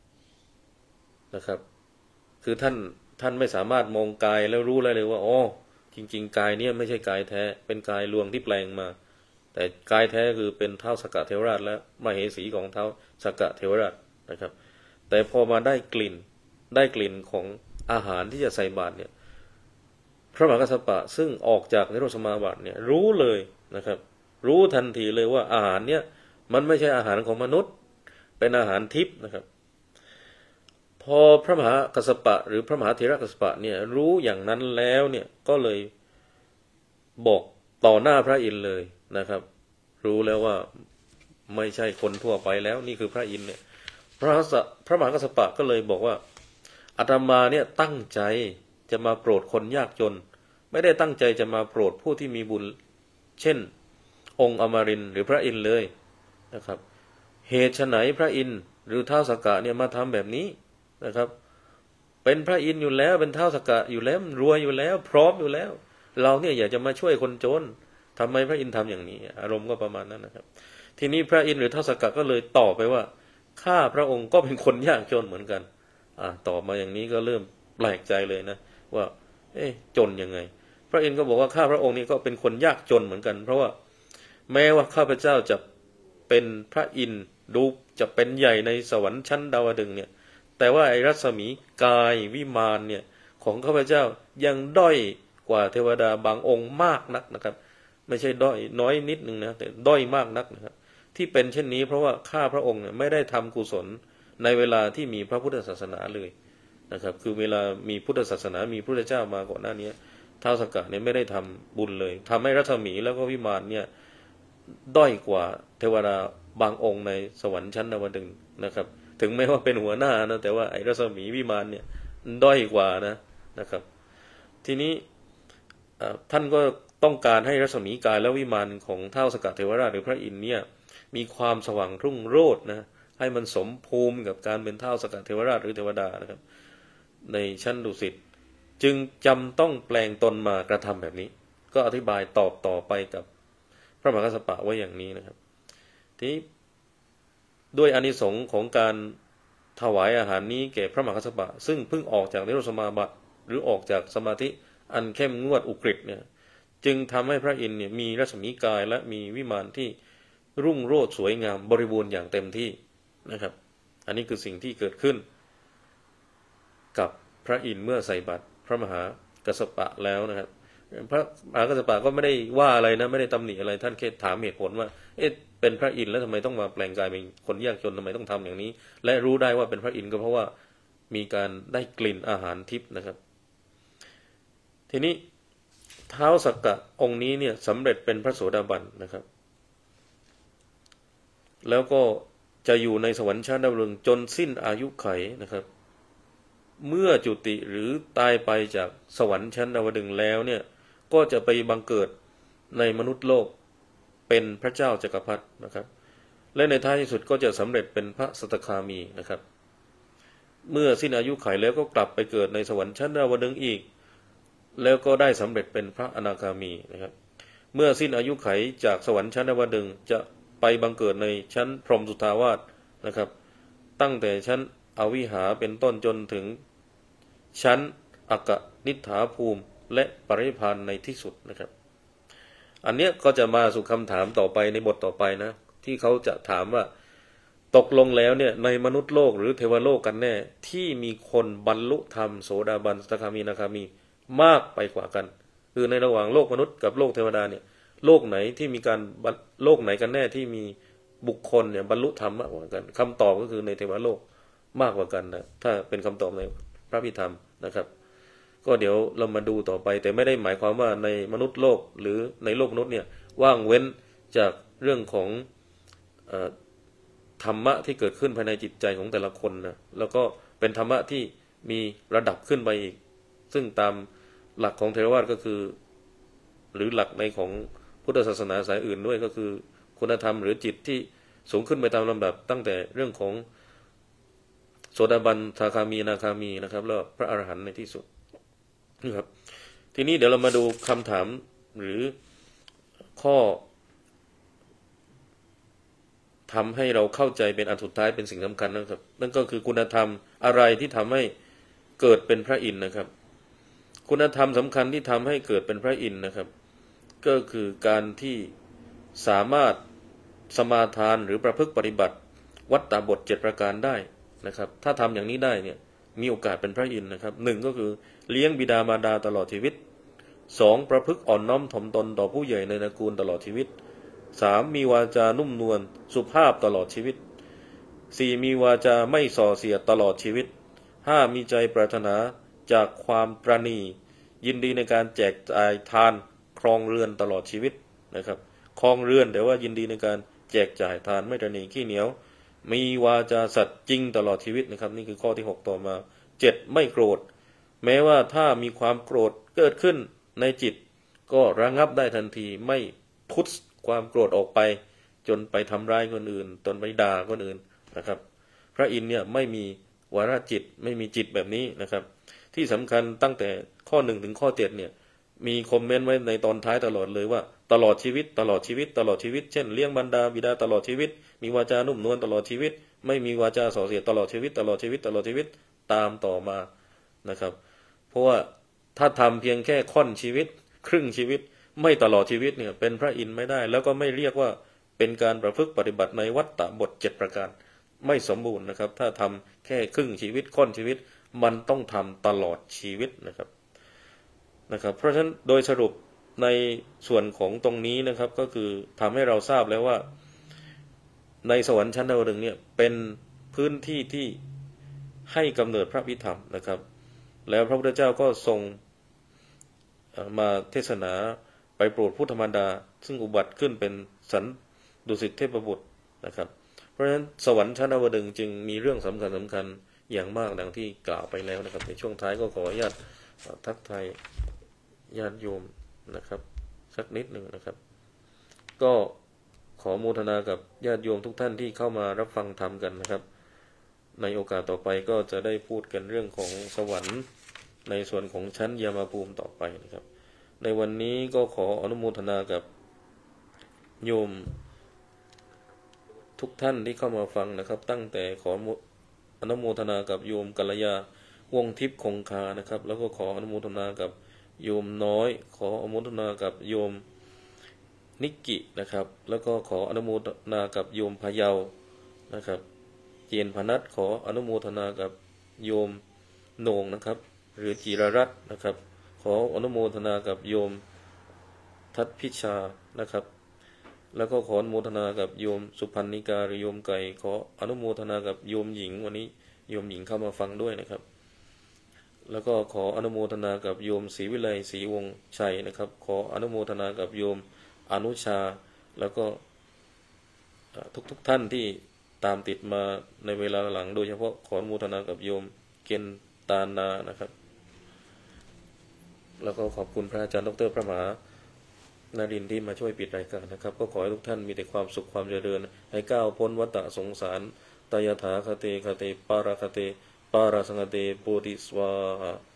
นะครับคือท่านท่านไม่สามารถมองกายแล้วรู้เลยเลยว่าอ๋อจริงๆกายเนี่ยไม่ใช่กายแท้เป็นกายลวงที่แปลงมาแต่กายแท้คือเป็นท้าวสักกะเทวราชและมเหสีของท้าวสักกะเทวราชนะครับแต่พอมาได้กลิ่นได้กลิ่นของอาหารที่จะใส่บาตรเนี่ยพระมหากัสสปะซึ่งออกจากนิโรธสมาบัติเนี่ยรู้เลยนะครับรู้ทันทีเลยว่าอาหารเนี่ยมันไม่ใช่อาหารของมนุษย์เป็นอาหารทิพย์นะครับพอพระมหากัสสปะหรือพระมหาเถระกัสสปะเนี่ยรู้อย่างนั้นแล้วเนี่ยก็เลยบอกต่อหน้าพระอินทร์เลยนะครับรู้แล้วว่าไม่ใช่คนทั่วไปแล้วนี่คือพระอินทร์เนี่ยพระพระมหากัสสปะก็เลยบอกว่าอาตมาเนี่ยตั้งใจจะมาโปรดคนยากจนไม่ได้ตั้งใจจะมาโปรดผู้ที่มีบุญเช่นองค์อมรินทร์หรือพระอินทร์เลยนะครับเหตุไฉนพระอินทร์หรือท้าวสักกะเนี่ยมาทำแบบนี้นะครับเป็นพระอินทร์อยู่แล้วเป็นท้าวสักกะอยู่แล้วรวยอยู่แล้วพร้อมอยู่แล้วเราเนี่ยอยากจะมาช่วยคนจนทำไมพระอินทร์ทำอย่างนี้อารมณ์ก็ประมาณนั้นนะครับทีนี้พระอินทร์หรือท้าวสักกะก็เลยตอบไปว่าข้าพระองค์ก็เป็นคนยากจนเหมือนกันอ่าตอบมาอย่างนี้ก็เริ่มแปลกใจเลยนะว่าเอ๊ะจนยังไงพระอินทร์ก็บอกว่าข้าพระองค์นี่ก็เป็นคนยากจนเหมือนกันเพราะว่าแม้ว่าข้าพเจ้าจะเป็นพระอินทร์ดูจะเป็นใหญ่ในสวรรค์ชั้นดาวดึงส์เนี่ยแต่ว่าไอ้รัศมีกายวิมานเนี่ยของข้าพเจ้ายังด้อยกว่าเทวดาบางองค์มากนักนะครับไม่ใช่ด้อยน้อยนิดนึงนะแต่ด้อยมากนักนะครับที่เป็นเช่นนี้เพราะว่าข้าพระองค์เนี่ยไม่ได้ทำกุศลในเวลาที่มีพระพุทธศาสนาเลยนะครับคือเวลามีพุทธศาสนามีพระพุทธเจ้ามาก่อนหน้านี้ท้าวสักกะเนี่ยไม่ได้ทำบุญเลยทำให้รัศมีแล้วก็วิมานเนี่ยด้อยกว่าเทวดาบางองค์ในสวรรค์ชั้นดาวดึงส์นะครับถึงแม้ว่าเป็นหัวหน้านะแต่ว่าไอ้รัศมีวิมานเนี่ยด้อยกว่านะนะครับทีนี้ท่านก็ต้องการให้รัศมีกายและวิมานของท้าวสักกะเทวราชหรือพระอินทร์เนี่ยมีความสว่างรุ่งโรจน์นะให้มันสมภูมิกับการเป็นท้าวสักกะเทวราชหรือเทวดานะครับในชั้นดุสิตจึงจำต้องแปลงตนมากระทำแบบนี้ก็อธิบายตอบต่อไปกับพระมหากัสสปะไว้อย่างนี้นะครับทีนี้ด้วยอานิสงส์ของการถวายอาหารนี้แก่พระมหากัสสปะซึ่งเพิ่งออกจากนิโรธสมาบัติหรือออกจากสมาธิอันเข้มงวดอุกฤษเนี่ยจึงทำให้พระอินทร์เนี่ยมีรัศมีกายและมีวิมานที่รุ่งโรจน์สวยงามบริบูรณ์อย่างเต็มที่นะครับอันนี้คือสิ่งที่เกิดขึ้นกับพระอินทร์เมื่อใส่บาตรพระมหากัสสปะแล้วนะครับพระมหากัสสปะก็ไม่ได้ว่าอะไรนะไม่ได้ตำหนิอะไรท่านแค่ถามเหตุผลว่าเอ๊ะเป็นพระอินทร์แล้วทำไมต้องมาแปลงกายเป็นคนยากจนทำไมต้องทำอย่างนี้และรู้ได้ว่าเป็นพระอินทร์ก็เพราะว่ามีการได้กลิ่นอาหารทิพย์นะครับทีนี้ท้าวสักกะองค์นี้เนี่ยสำเร็จเป็นพระโสดาบันนะครับแล้วก็จะอยู่ในสวรรค์ชั้นดาวดึงส์จนสิ้นอายุไขนะครับเมื่อจุติหรือตายไปจากสวรรค์ชั้นดาวดึงส์แล้วเนี่ยก็จะไปบังเกิดในมนุษย์โลกเป็นพระเจ้าจักรพรรดินะครับและในท้ายที่สุดก็จะสำเร็จเป็นพระสัตตคามีนะครับเมื่อสิ้นอายุไขแล้วก็กลับไปเกิดในสวรรค์ชั้นดาวดึงส์อีกแล้วก็ได้สำเร็จเป็นพระอนาคามีนะครับเมื่อสิ้นอายุไขจากสวรรค์ชั้นดาวดึงส์จะไปบังเกิดในชั้นพรหมสุทธาวาสนะครับตั้งแต่ชั้นอวิหาเป็นต้นจนถึงชั้นอกนิฏฐาภูมิและปรินิพพานในที่สุดนะครับอันเนี้ยก็จะมาสู่คำถามต่อไปในบทต่อไปนะที่เขาจะถามว่าตกลงแล้วเนี่ยในมนุษย์โลกหรือเทวโลกกันแน่ที่มีคนบรรลุธรรมโสดาบันสกทามีอนาคามีมากไปกว่ากันคือในระหว่างโลกมนุษย์กับโลกเทวดาเนี่ยโลกไหนที่มีการโลกไหนกันแน่ที่มีบุคคลเนี่ยบรรลุธรรมมากกว่ากันคำตอบก็คือในเทวโลกมากกว่ากันนะถ้าเป็นคำตอบในพระพิธรรมนะครับก็เดี๋ยวเรามาดูต่อไปแต่ไม่ได้หมายความว่าในมนุษย์โลกหรือในโลกมนุษย์เนี่ยว่างเว้นจากเรื่องของเอ่อธรรมะที่เกิดขึ้นภายในจิตใจของแต่ละคนนะแล้วก็เป็นธรรมะที่มีระดับขึ้นไปอีกซึ่งตามหลักของเทรวาสก็คือหรือหลักในของพุทธศาสนาสายอื่นด้วยก็คือคุณธรรมหรือจิตที่สูงขึ้นไปตามลำดับตั้งแต่เรื่องของโสดาบันทาคามีนาคามีนะครับแล้วพระอรหันต์ในที่สุดนะครับทีนี้เดี๋ยวเรามาดูคำถามหรือข้อทำให้เราเข้าใจเป็นอันสุดท้ายเป็นสิ่งสำคัญนะครับนั่นก็คือคุณธรรมอะไรที่ทำให้เกิดเป็นพระอินทร์นะครับคุณธรรมสำคัญที่ทำให้เกิดเป็นพระอินทร์นะครับก็คือการที่สามารถสมาทานหรือประพฤติปฏิบัติวัตตบทเจ็ดประการได้นะครับถ้าทำอย่างนี้ได้เนี่ยมีโอกาสเป็นพระอินทร์นะครับหนึ่งก็คือเลี้ยงบิดามารดาตลอดชีวิตสองประพฤติอ่อนน้อมถ่อมตนต่อผู้ใหญ่ในตระกูลตลอดชีวิตสามมีวาจานุ่มนวลสุภาพตลอดชีวิตสี่มีวาจาไม่ส่อเสียดตลอดชีวิตห้ามีใจปรารถนาจากความปราณียินดีในการแจกจ่ายทานครองเรือนตลอดชีวิตนะครับครองเรือนแต่ว่ายินดีในการแจกจ่ายทานไม่ตระหนี่ขี้เหนียวมีวาจาสัตย์จริงตลอดชีวิตนะครับนี่คือข้อที่หกต่อมาเจ็ดไม่โกรธแม้ว่าถ้ามีความโกรธเกิดขึ้นในจิตก็ระงับได้ทันทีไม่พุทธความโกรธออกไปจนไปทำร้ายคนอื่นจนไปด่าคนอื่นนะครับพระอินทร์เนี่ยไม่มีวาระจิตไม่มีจิตแบบนี้นะครับที่สำคัญตั้งแต่ข้อหนึ่งถึงข้อเจ็ดเนี่ยมีคอมเมนต์ไว้ในตอนท้ายตลอดเลยว่าตลอดชีวิตตลอดชีวิตตลอดชีวิตเช่นเลี้ยงบรรดาบิดาตลอดชีวิตมีวาจานุ่มนวลตลอดชีวิตไม่มีวาจาส่อเสียดตลอดชีวิตตลอดชีวิตตลอดชีวิตตามต่อมานะครับเพราะว่าถ้าทำเพียงแค่ค่อนชีวิตครึ่งชีวิตไม่ตลอดชีวิตเนี่ยเป็นพระอินทร์ไม่ได้แล้วก็ไม่เรียกว่าเป็นการประพฤติปฏิบัติในวัตตบทเจ็ดประการไม่สมบูรณ์นะครับถ้าทำแค่ครึ่งชีวิตค่อนชีวิตมันต้องทำตลอดชีวิตนะครับนะครับเพราะฉะนั้นโดยสรุปในส่วนของตรงนี้นะครับก็คือทำให้เราทราบแล้วว่าในสวรรค์ชั้นดาวดึงส์เนี่ยเป็นพื้นที่ที่ให้กำเนิดพระพิธรรมนะครับแล้วพระพุทธเจ้าก็ทรงมาเทศนาไปโปรดพุทธมารดาซึ่งอุบัติขึ้นเป็นสันดุสิตเทพบุตรนะครับเพราะฉะนั้นสวรรค์ชั้นดาวดึงส์จึงมีเรื่องสำคัญสำคัญอย่างมากดังที่กล่าวไปแล้วนะครับในช่วงท้ายก็ขออนุญาตทักทายญาติโยมนะครับสักนิดหนึ่งนะครับก็ขอโมทนากับญาติโยมทุกท่านที่เข้ามารับฟังธรรมกันนะครับในโอกาสต่อไปก็จะได้พูดกันเรื่องของสวรรค์ในส่วนของชั้นยมภูมิต่อไปนะครับในวันนี้ก็ขออนุโมทนากับโยมทุกท่านที่เข้ามาฟังนะครับตั้งแต่ขออนุโมทนากับโยมกัลยาวงทิพย์คงคานะครับแล้วก็ขออนุโมทนากับโยมน้อยขออนุโมทนากับโยมนิกกินะครับแล้วก็ขออนุโมทนากับโยมพะเยานะครับเจนพนัสขออนุโมทนากับโยมโหน่งนะครับหรือจิรรัตน์นะครับขออนุโมทนากับโยมทัตพิชานะครับแล้วก็ขออนุโมทนากับโยมสุพรรณิกาหรือโยมไก่ขออนุโมทนากับโยมหญิงวันนี้โยมหญิงเข้ามาฟังด้วยนะครับแล้วก็ขออนุโมทนากับโยมศรีวิไลศรีวงศ์ชัยนะครับขออนุโมทนากับโยมอนุชาแล้วก็ทุกๆ ท่านที่ตามติดมาในเวลาหลังโดยเฉพาะขออนุโมทนากับโยมเกณฑ์ตานานะครับแล้วก็ขอบคุณพระอาจารย์ดรพระมหานารินทร์ที่มาช่วยปิดรายการนะครับก็ขอให้ทุกท่านมีแต่ความสุขความเจริญให้ก้าวพ้นวัฏสงสารตายถาคเตคเตปาราคเตปาราสังคเตโพธิสวาหา